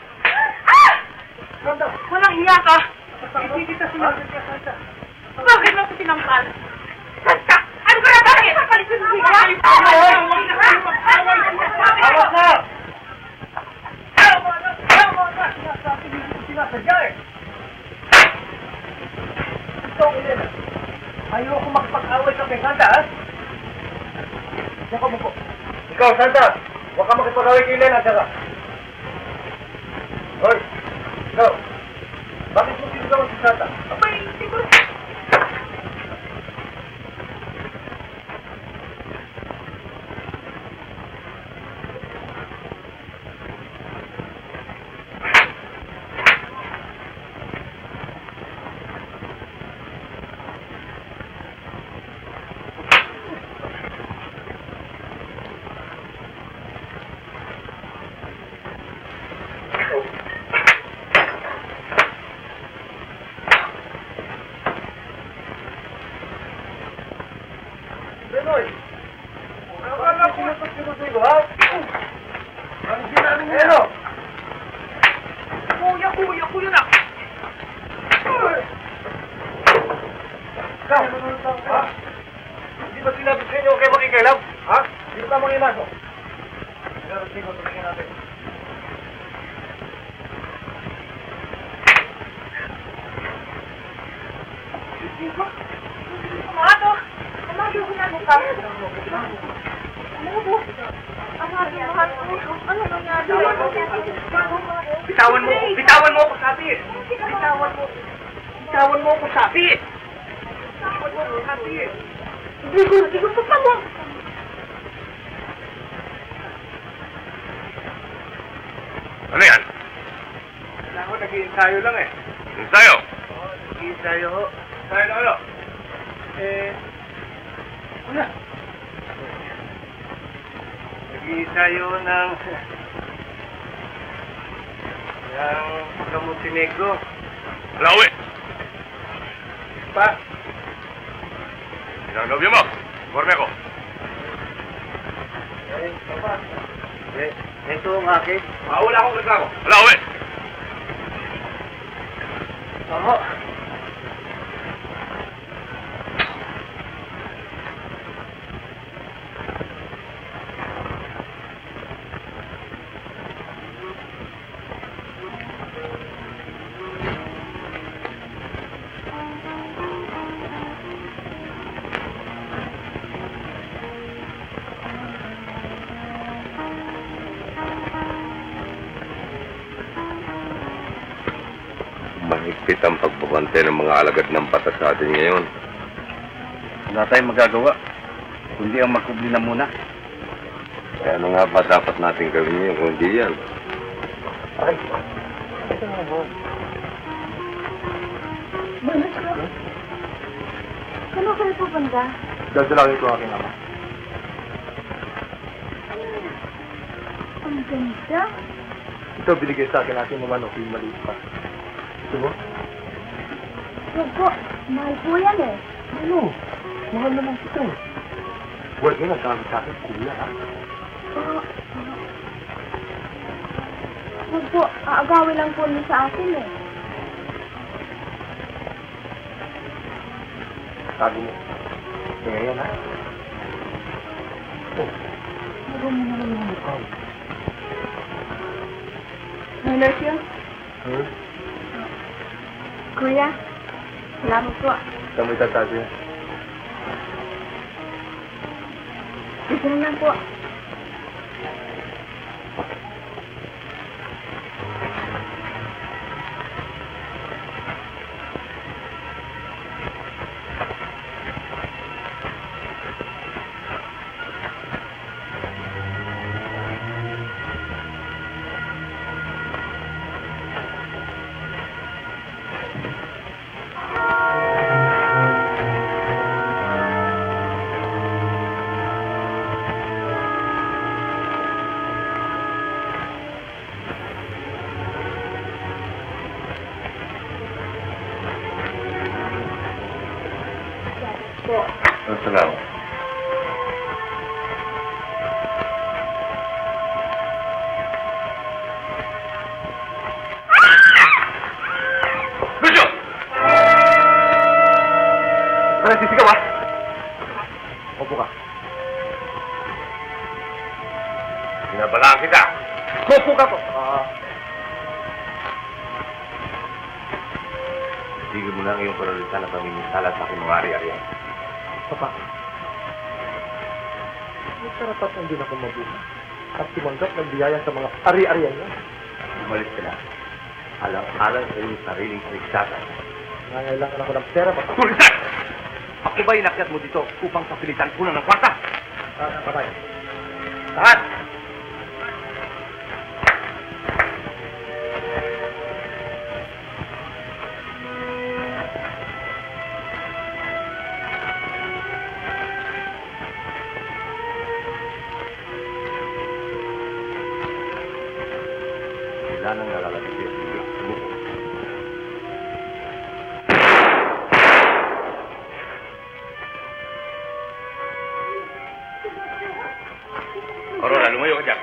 Walang hiya ka. Hindi kita sinabi ka, Santa. Bakit mo ko sinampal? Santa! Ano ka na bakit? Papalitin mo siya? Awat na! Ayoko makipag-away sa kay Santa, ha? Diyan ka mo po. Ikaw, Santa! Huwag ka makipag-away kay Lena, saka. Hoy! Ikaw! Bakit mo sinugawan si Santa? Abay, siguro. Benoy! Akala ko sinutot si Rodrigo, ha? Ang sinabi niya, ano? Kuya, kuya, kuya na. Ikaw, ha? Hindi ba sinabi sa inyo kayo makikialam? Ha? Hindi ba tamang imaso? Pero Rodrigo, tumingin natin. Amado! Amado, hinano ka? Amado! Amado, mahal ko. Ano nangyari? Bitawan mo, bitawan mo ako sabi. Bitawan mo. Bitawan mo ako sabi. Bitawan mo ako sabi. Rodrigo, Rodrigo, pa mo. Ano yan? Kailangan ko nag-iinsayo lang eh. Ensayo. Nag-iinsayo ho. Ensayo na ano? Eh... Una. Nag-iinsayo ng... ng Montenegro. Lawi. Pa. Isang nobyo mo. Informe ako. Eh, papa. Eh, ito ang akin. Ah, wala akong reklamo. Lawi. Ako. mahigpit ang pagbabantay ng mga alagad ng batas sa atin ngayon. Wala tayong magagawa, kundi ang magkubli na muna. Kaya ano nga ba dapat natin gawin ngayon kung hindi yan? Ay, ito nga ba? Kano kayo po banda? Dadalawin ko aking ama. Ang ganda. Ito, binigay sa akin aking mamanok, yung maliit pa. Ito mo? Huwag po, mahal po yan eh. Ano? Mahal naman ito. Huwag yun ang sabi sa akin, kuya, ha? Oo. Huwag po, aagawin lang po niyo sa akin eh. Sabi mo. Kaya yan, ha? Oh. Ano mo naman yung mukha? Hello, siya? Hmm? Kuya, salamat po. Saan mo itatago yan? Ito na lang po. Salamat. Lucio! Ano, sisigaw, ha? Opo ka. Sinabalaan kita. Opo ka po. Ah, Tigil mo na ang iyong karalitan na pamimisalat sa aking mga ari-arian. Papa. May karapatan din ako mabuhay at tumanggap ng biyaya sa mga ari-arian niya. Umalis ka na. Alang-alang sa iyong sariling kaligtasan. Nangailangan ako ng pera, papa. Tulisan! Ako ba inakyat mo dito upang kapilitan ko na ng kwarta? Ah, patay. Lahat! Wala nang nalalapit sa iyo. Aurora, lumayo ka dyan.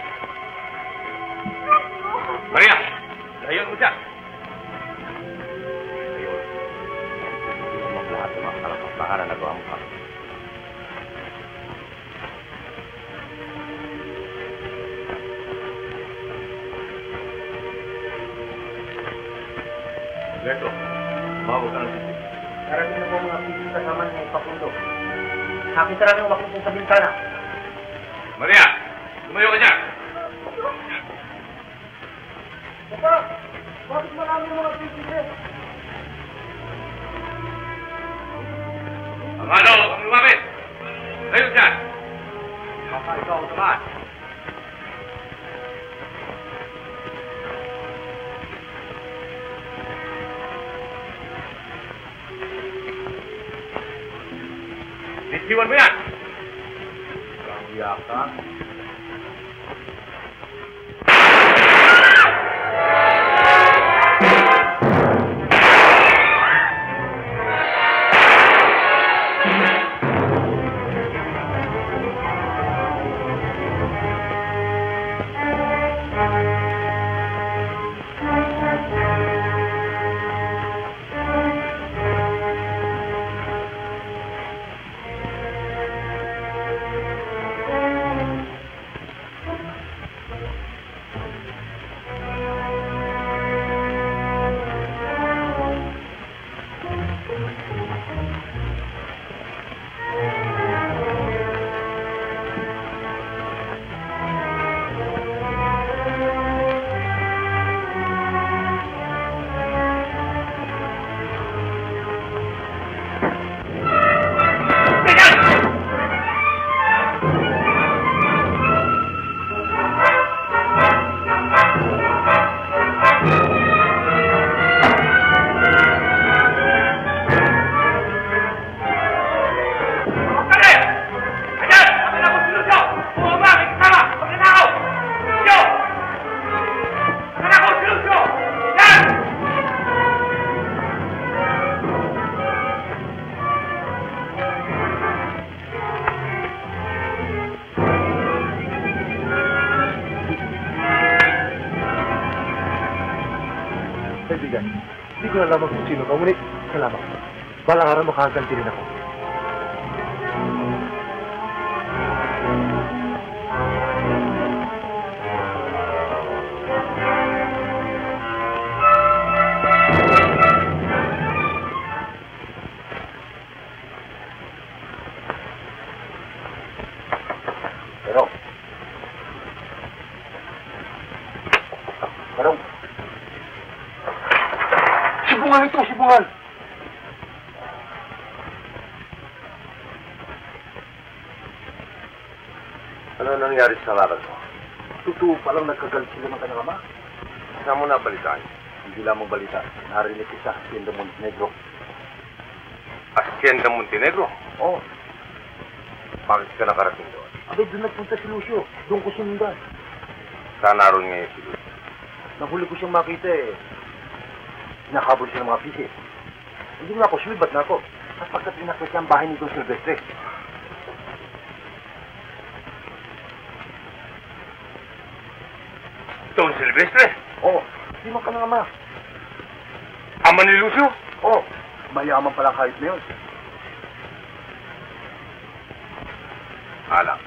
Maria, layo mo dyan. Layo. Ito mo lahat ng mga kalapaspahan na nagawa mo ka. Leto, mawag ka ng sisi. Darating na po mga pisis kasama ng ipapundo. Nakita namin umakit sa bintana. Maria, lumayo ka dyan. Papa, bakit marami ng mga pisis? Ang ano, huwag kang lumapit. Layo dyan. Baka ikaw ang tamaan. Bitiwan mo yan! Ang yaka. ko na lamang kung sino ka. Ngunit, salamat. Balang araw makaganti rin ako. Barong. Barong. Sibungan ito, sibungan! Ano nangyari sa lakad mo? Totoo palang nagkagalit sila ng kanyang ama. Saan mo nabalitaan? Hindi lamang balita. Narinig ko sa Hacienda Montenegro. Hacienda Montenegro? Oo. Bakit ka nakarating doon? Abay, doon nagpunta si Lucio. Doon ko sinundan. Saan naroon ngayon si Lucio? Nahuli ko siyang makita eh. Nakabol siya ng mga pisit. Hindi na ako, sumibat na ako. At pagkat inakit siya ang bahay ni Don Silvestre. Don Silvestre? Oo, di man ka ng ama. Ama ni Lucio? Oo, mayaman palang kahit na yun. Alam.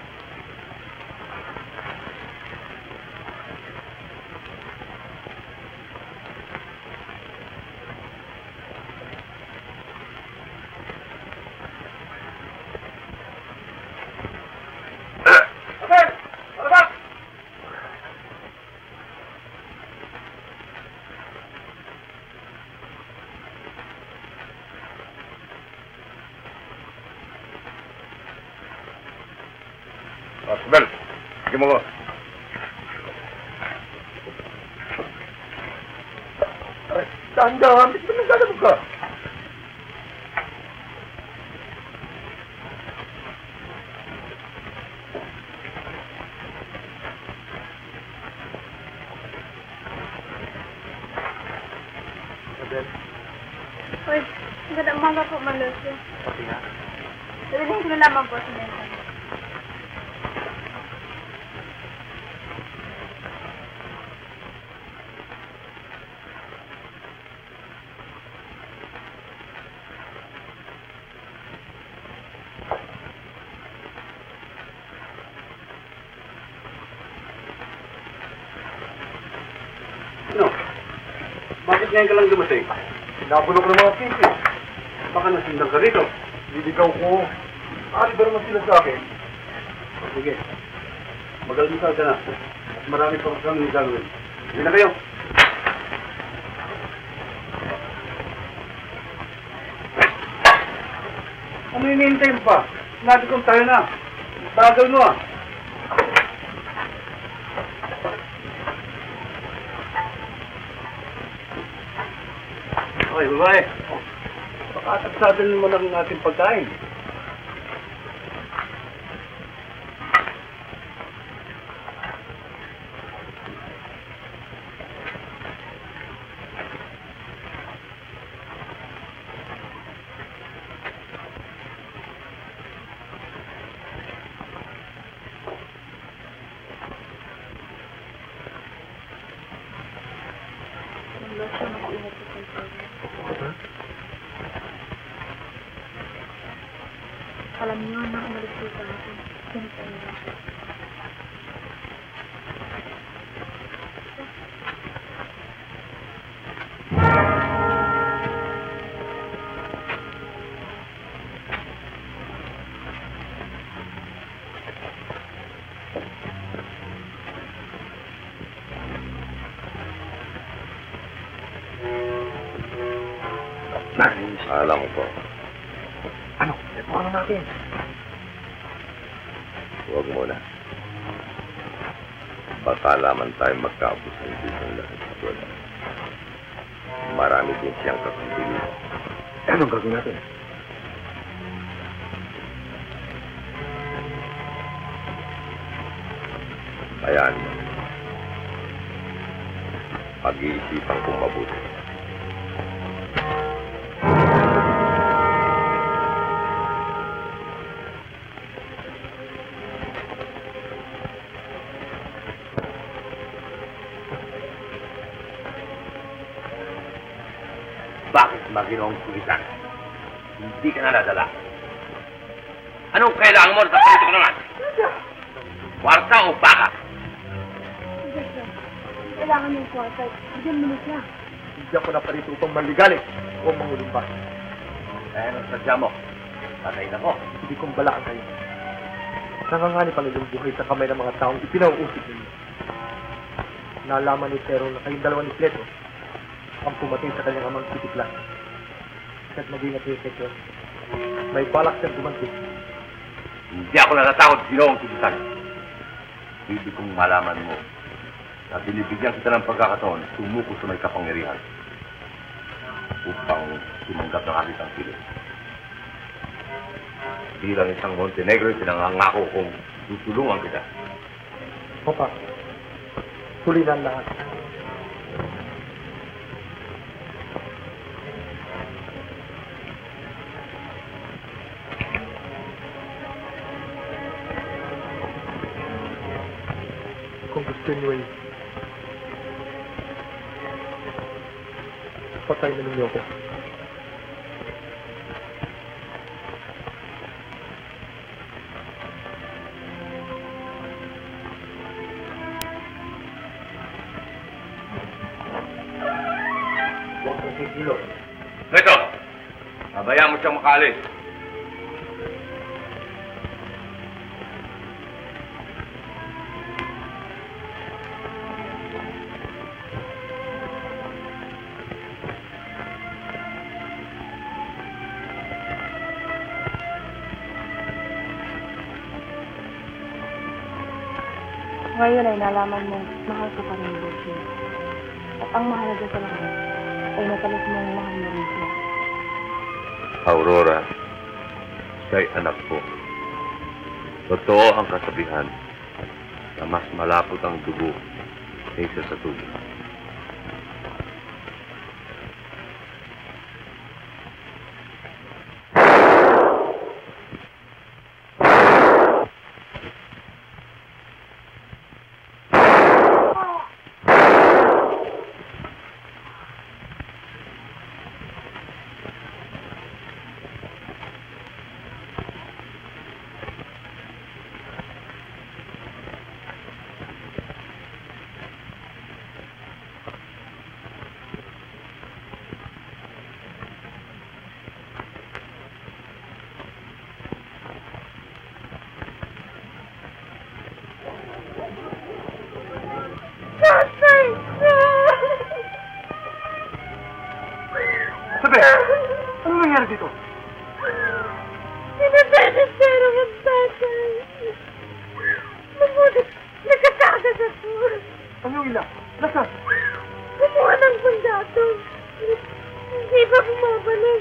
Bel, sige mo ko. Dahan-dahan, ba't ba nagdadabog ka? Abel. Uy, magandang umaga po, Malusio. Pati nga. Sabihin ko na lamang po si Nelson. Ano? Bakit ngayon ka lang dumating? Nabulok ng mga pisi. Baka nasindang ka rito. Liligaw ko. Ari ba naman sila sa akin? Sige. Mag-almusal ka na. At marami pa kami gagawin. Hindi na kayo. Ano hinihintay mo pa? Sinabi kong tayo na. Bagal mo ah. Okay, babae. Pakatagsadan naman ang ating pagkain. Alam niyo na umalis ko sa akin. Ganito na. Narinig siya. Alam ko. Ano? Ano natin? Huwag muna. Baka laman tayo magkaupos ng dito ng lahat sa wala. Marami din siyang kakabili. Anong gagawin natin? Hayaan mo. Pag-iisipan kong mabuti. ba, Ginoong Pulisan? Hindi ka na nadala. Anong kailangan mo? Napalito ka naman? Kwarta o baka? Hindi, sir. Kailangan ng kwarta. Bigyan mo na siya. Hindi ako naparito upang manligalig o mangulimba. Eh, anong sadya mo? Patayin ako. Hindi kong balaan kayo. Nanganganib ang inyong buhay sa kamay ng mga taong ipinauusip ninyo. Nalaman ni Pero na kayong dalawa ni Pleto ang pumatay sa kanyang amang Pitiklan. Kaya't mag-ingat kayo, Petro. May balak siyang gumanti. Hindi ako natatakot, Ginoong Pulisan. Ibig kong malaman mo na binibigyan kita ng pagkakataon sumuko sa may kapangyarihan upang tumanggap ng aking tangkilin. Bilang isang Montenegro, pinangangako kong tutulungan kita. Papa, huli na ang lahat. Kung gusto niyo ay patay na ninyo ako. Ito, pabayaan mo siyang makaalis. Ngayon ay nalaman mong mahal ka pa rin, Lucio. At ang mahalaga sa lahat ay natalis mong mahal mo rin siya. Aurora, siya'y anak ko. Totoo ang kasabihan na mas malapot ang dugo kaysa sa tubig. Sabi, ano nangyari dito? Pinabeses pero ng tatay. Mabuti, nagkakagas ako. Ano yung ila? Nasaan? Kumuha ng pundato. Hindi pa bumabalik.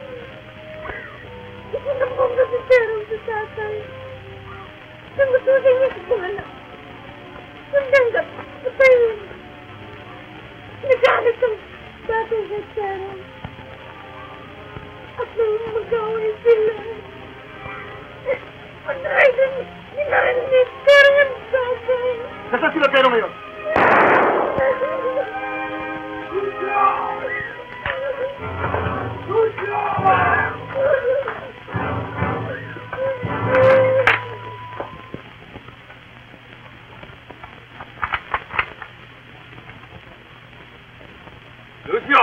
Isinambong na si Terong sa tatay. Nangutusin niya sa mga anak. Nandanggap, patayin. Nagalit ang tatay sa Terong. At nang mag-away sila. Patay din nila ni Terong ang tatay. Nasaan sila Pero ngayon? Lucio!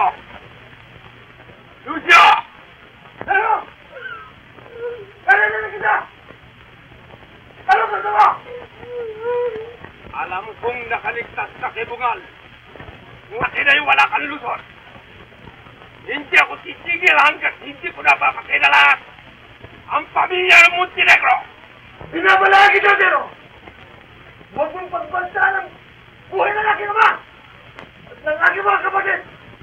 Lucio! Pero! Pero na kita! Ano gusto mo? Alam kong nakaligtas ka kay Bungal. Kung akin ay wala kang lusot. Hindi ako titigil hanggang hindi ko napapatay na lahat ang pamilya ng Montenegro. Binabalagi kita, Pero! Huwag mong pagbansa ng buhay ng aking ama! At ng aking mga kapatid!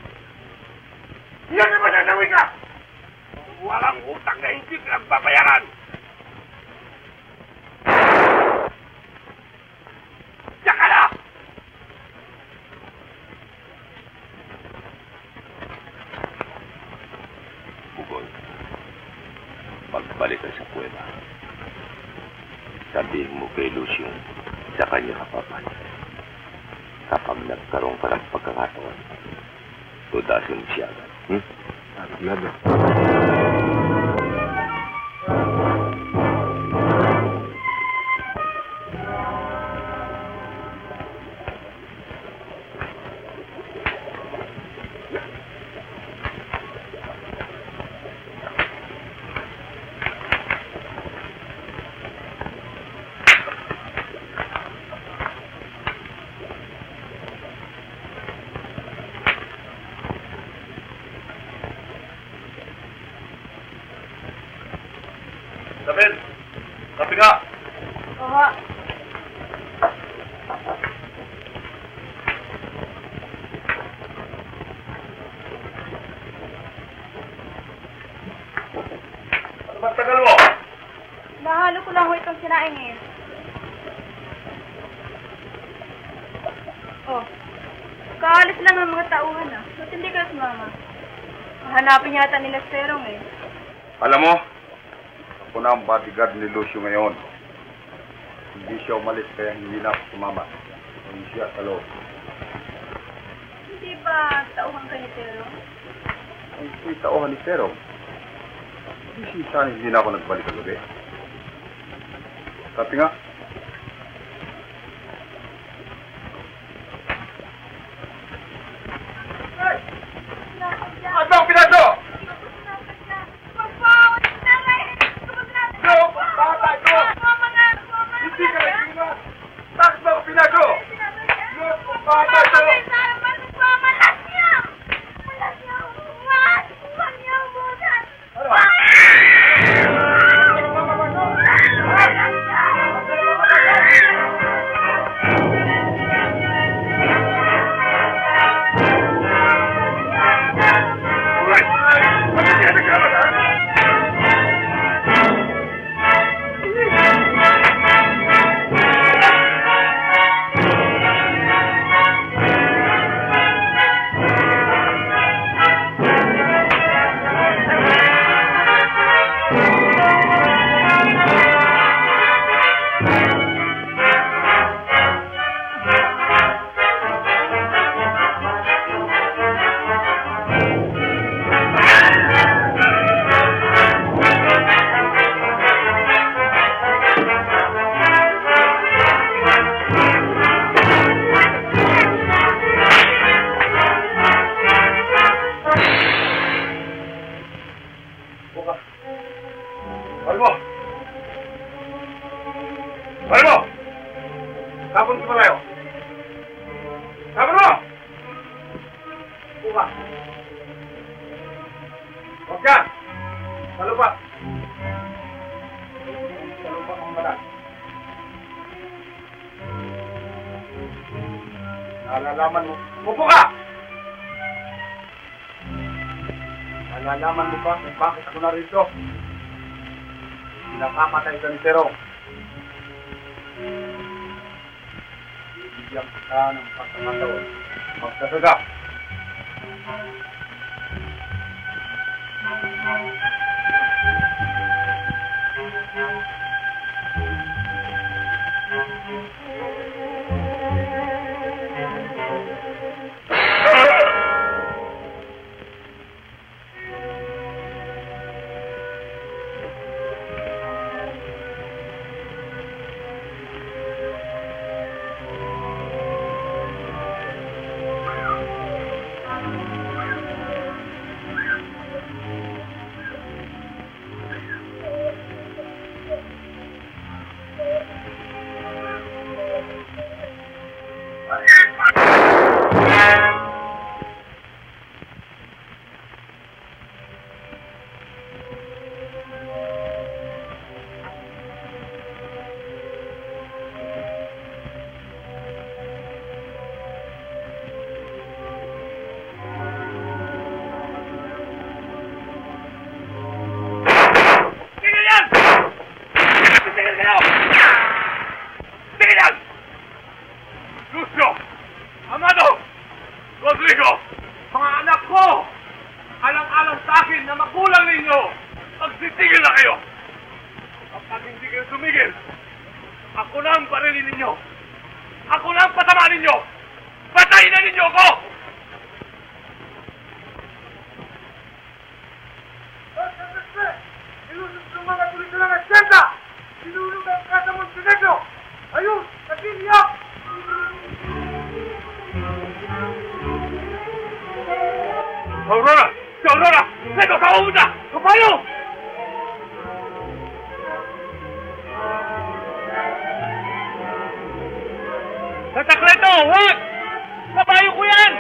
Yan ang masasawi ka! Walang utang na hindi pinagbabayaran. Tsaka na! Bugol, pagbalik ka sa kuweba, sabihin mo kay Lucio sa kanya kapapan. Kapag nagkaroon ka ng pagkakataon, tudasin mo siya agad. Hmm? Sigurado. Isabel, sabi ka. Oo. Ano ba tagal mo? Nahalo ko lang ho itong sinaing eh. Oh. Kaalis lang ang mga tauhan ah. Ba't hindi ka sumama? Hanapin yata nila Serong eh. Alam mo, ako na ang bodyguard ni Lucio ngayon. Hindi siya umalis kaya hindi na ako sumama. Hindi siya sa loob. Hindi ba tauhan ka ni Serong? Ang si tauhan ni Serong. Hindi siya hindi na ako nagbalik kagabi. Sabi nga, Ano ang pinaso? Hindi ka nagsimas! Bakit ba ako pinaso? Bata ito! Balmo! Balmo! Kapon sa malayo! Kapon mo! Buka! Huwag dyan! Salupa! Salupa ang mata. Nalalaman mo. Upo ka! Nalalaman mo ba kung bakit ako narito? Pinapapatay ka ni Serong. Bibigyan kita ng pagkakataon. Magsasaga. Lucio! Amado! Rodrigo! Mga anak ko! Alang-alang sa akin na makulang ninyo! Magsitigil na kayo! Kapag hindi kayo tumigil, ako na ang barilin ninyo! Ako na ang patamaan ninyo! Patayin na ninyo ako! Aurora! Si Aurora! Ito, sa umunta! Kapayo! Sa takleto! Huwag! Kapayo ko yan!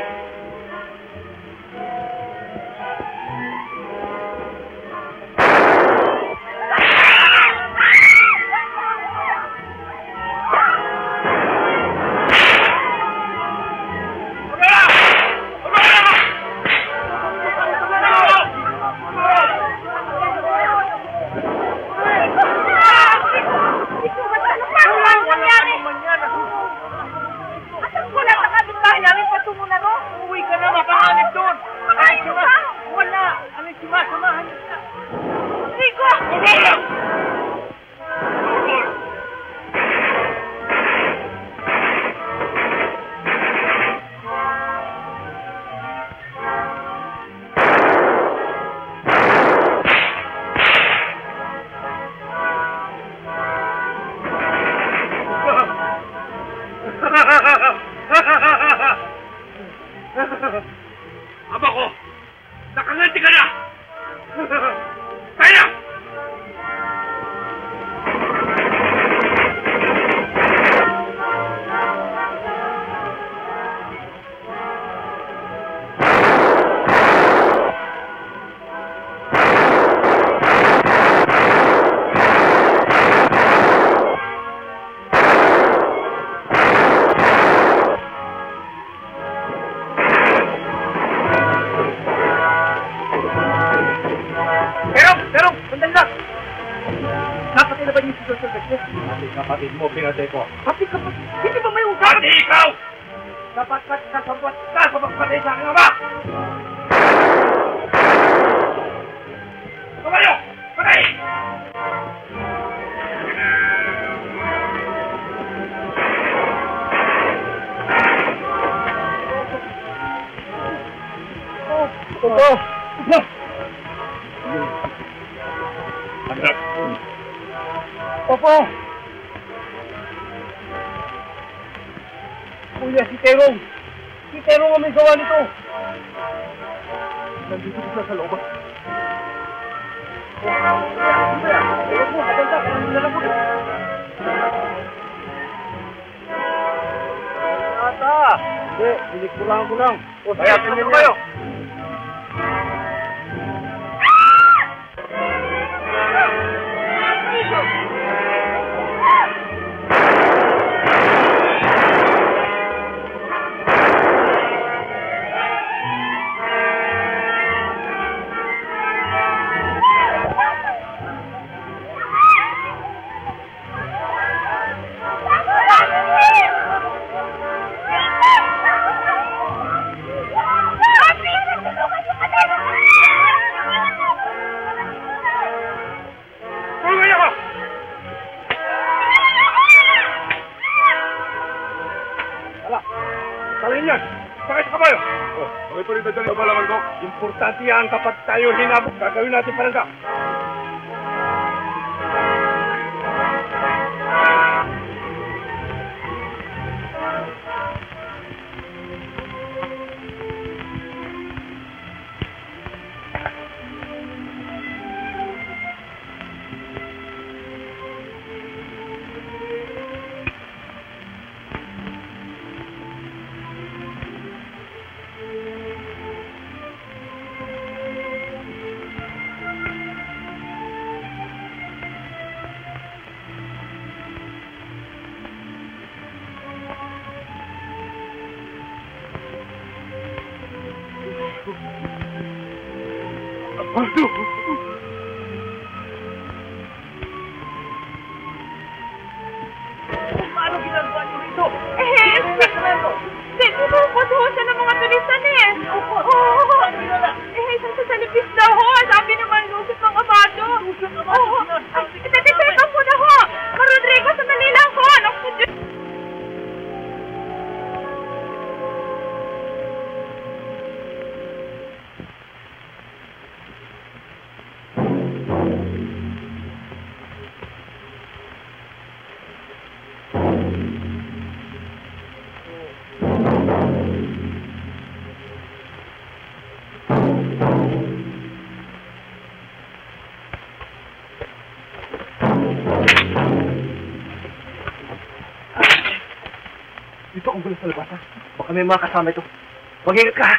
Aba ko! Nakanganti ka na! Tayo na! Kapatid mo, pinatay ko. Pati kapatid? Hindi ba may usapan? Pati ikaw! Dapat ka kasabot ka sa magpatay sa aking ama! Tumayo! Patay! Opo! Opo! Anak! Opo! Kuya, si Terong! Si Terong ang may gawa nito! Nandito siya sa loob. Terong mo, kabanta! Kaya nilalang mo! Ata! Hindi, binikurahan ko lang. O, kaya tingin kayo! Importante yan kapag tayo hinabok, gagawin natin palangga. Aduh! Paano ginagawa niyo ito? Eh, sinububuto siya ng mga tulisan eh. Oo. Eh, sa salipis na ho. Sabi naman, lusot ng abado. Lusot ng abado? Teka po na ho. Rodrigo, sandali lang ho. Dito ang gulo sa labas, ha? Baka may mga kasama ito. Mag-ingat ka, ha?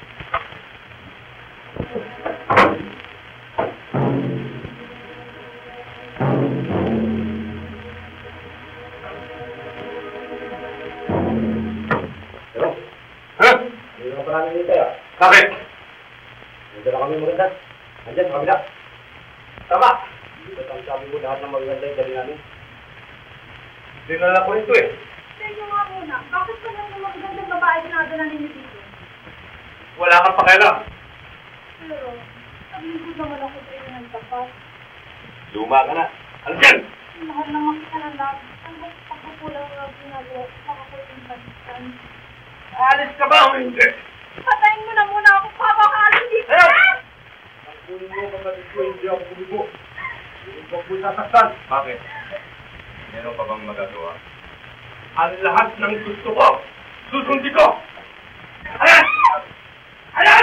Pero, ha? Hindi ka pa namin dito, ha? Bakit? Hindi na kami maganda. Andiyan, sa kabila. Tama! Hindi ba ang sabi mo lahat ng maganda yung dali namin? Hindi na lang ko ito, eh. Sa inyo nga muna, bakit pa lang ng magagandang babae dinadala ninyo dito? Wala kang pakialam. Pero, naglingkod naman ako sa inyo ng tapat. Luma ka na. Ano dyan? Mahal na makita ng lahat. Ang pagkukulang na ginagawa, makakuling balikan. Alis ka ba o hindi? Patayin mo na muna ako, papakalim dito! Ayaw! Ang kunin mo, kapatid ko, hindi ako bumubo. Hindi ko po sasaktan. Bakit? Meron pa bang magagawa? Ang lahat ng gusto ko, susundin ko! Ayan! Ayan!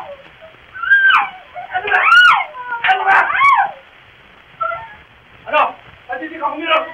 Ano ba? Ano ba? Ano? Ba't hindi ka humirap?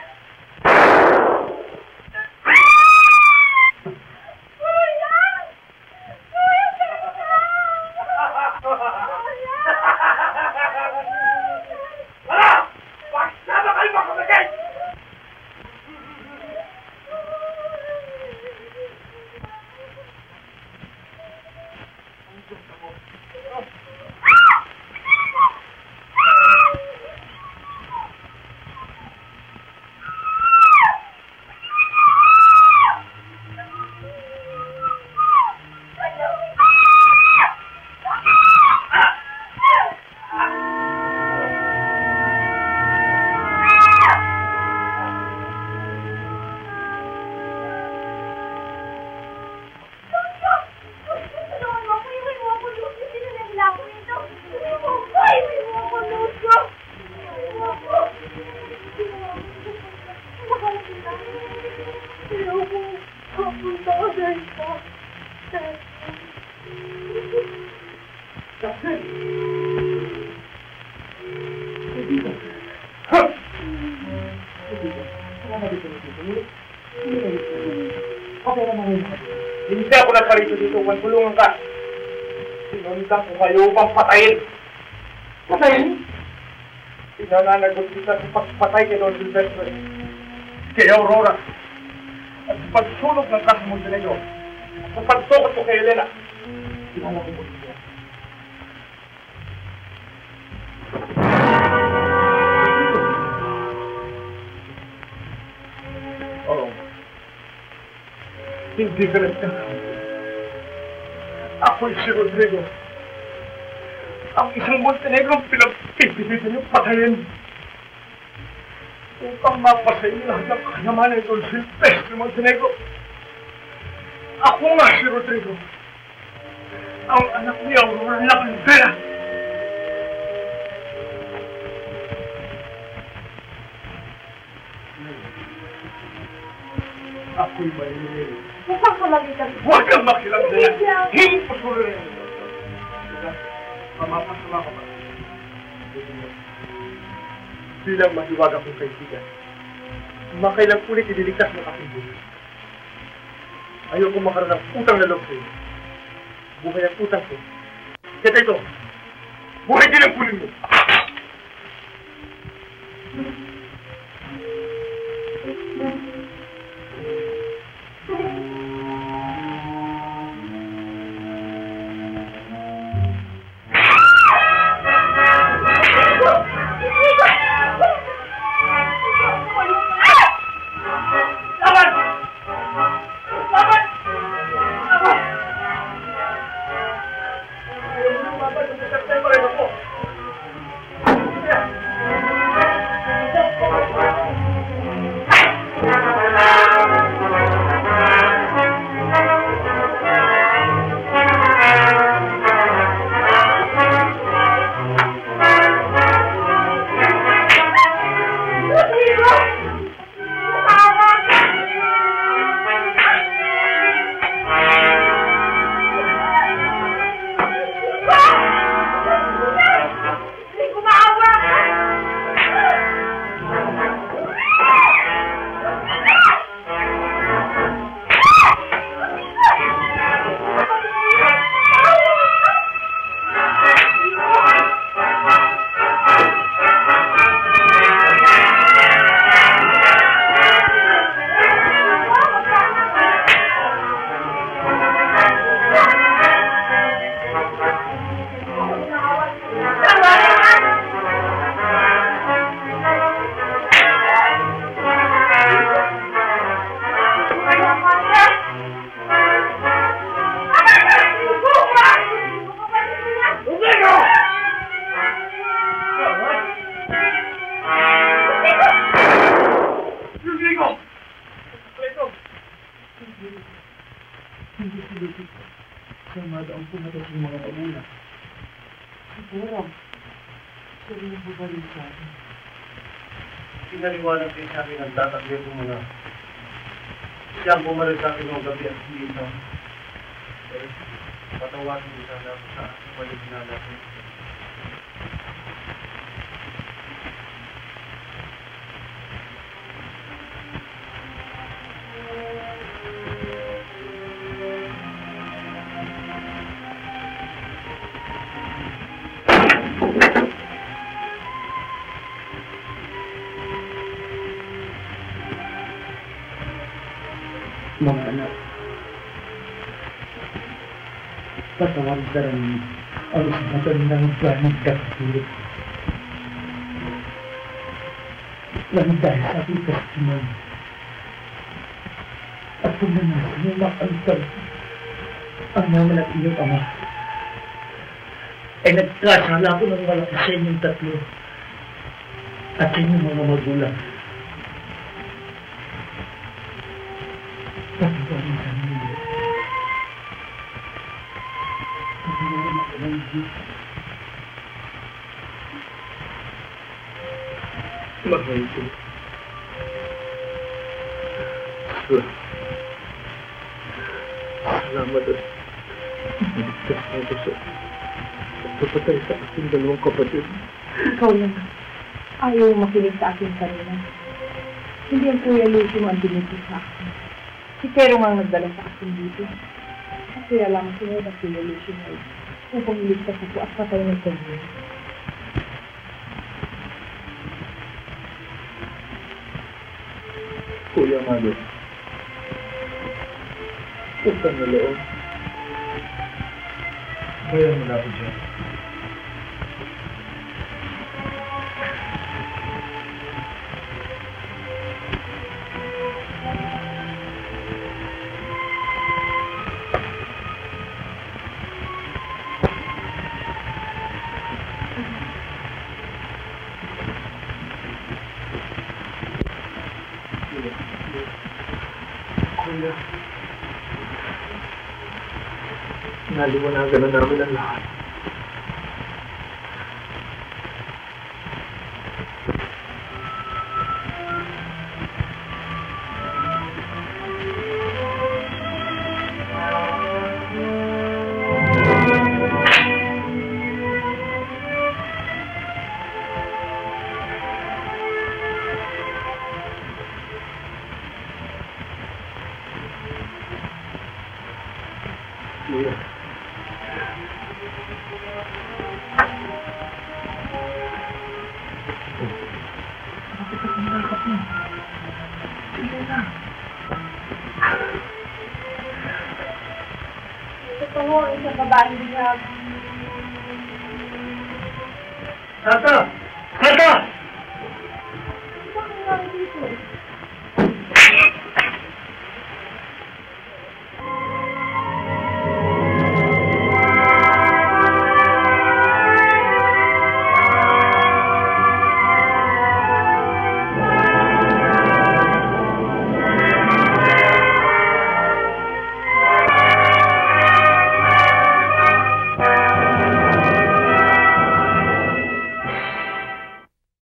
Hindi ako nagparito dito, magulungan ka. Sinundan ko kayo upang patayin. Patayin? Pinananagot kita sa pagpatay kay Don Silvestre, kay Aurora, at sa pagsulog ng kaso Montenegro, sa pagtukot ko kay Elena. Pinananagot mo siya. Oo. Hindi ka nagkakamali. Ako'y si Rodrigo. Ang isang Montenegro ang pinagpipilitan niyong patayin. Upang mapasay lahat ng kanyamanan ito si Silvestre Montenegro. Ako nga si Rodrigo. Ang anak ni Aurora Labandera. Ako'y mahilig. Huwag ka mag-ikan. Huwag kang makilang na yan! Hindi pa sulo rin! Mamapasama ka ba? Bilang mahiwag akong kaibigan, makailang ulit iniligtas ng aking buhay. Ayaw kong makaroon ng utang na loob sa'yo. Buhay ang utang ko. Kaya ito, buhay din ang kunin mo! pumatay sa mga magulang. Siguro, sila yung babalik sa akin. Pinaliwanag din sa akin ang tatagli ko muna. Siya ang bumalik sa akin noong gabi at hindi ito. Eh, patawasin mo sana ako sa balik na natin. Mga anak, patawagan ang usapan ng banang kapatid. Lang dahil sa aking kastungan at pumanasa ng makantag ang naman at iyong ama. Ay nagkasala ko ng malaki sa inyong tatlo at sa inyong mga magulang. Patawarin sa ninyo. Patawarin ako ng Diyos. Mahal ko. Salamat at niligtas mo ko sa pagpapatay sa aking dalawang kapatid. Ikaw lang. Ayaw makinig sa akin kanina. Hindi ang Kuya Lucio ang binigay sa akin. Si Pero nga nagdala sa akin dito. At kaya lang sinunod ang Kuya Lucio na upang iligtas ako at patay ng Pero. Kuya Malo, utang na loob. Bayan mo na ako dyan. Kuya, naliwanagan na namin ang lahat. Kuya, bakit ako nakakap mo? Sige na. Totoo, isang babae niya. Tata! Tata! Bakit nga dito?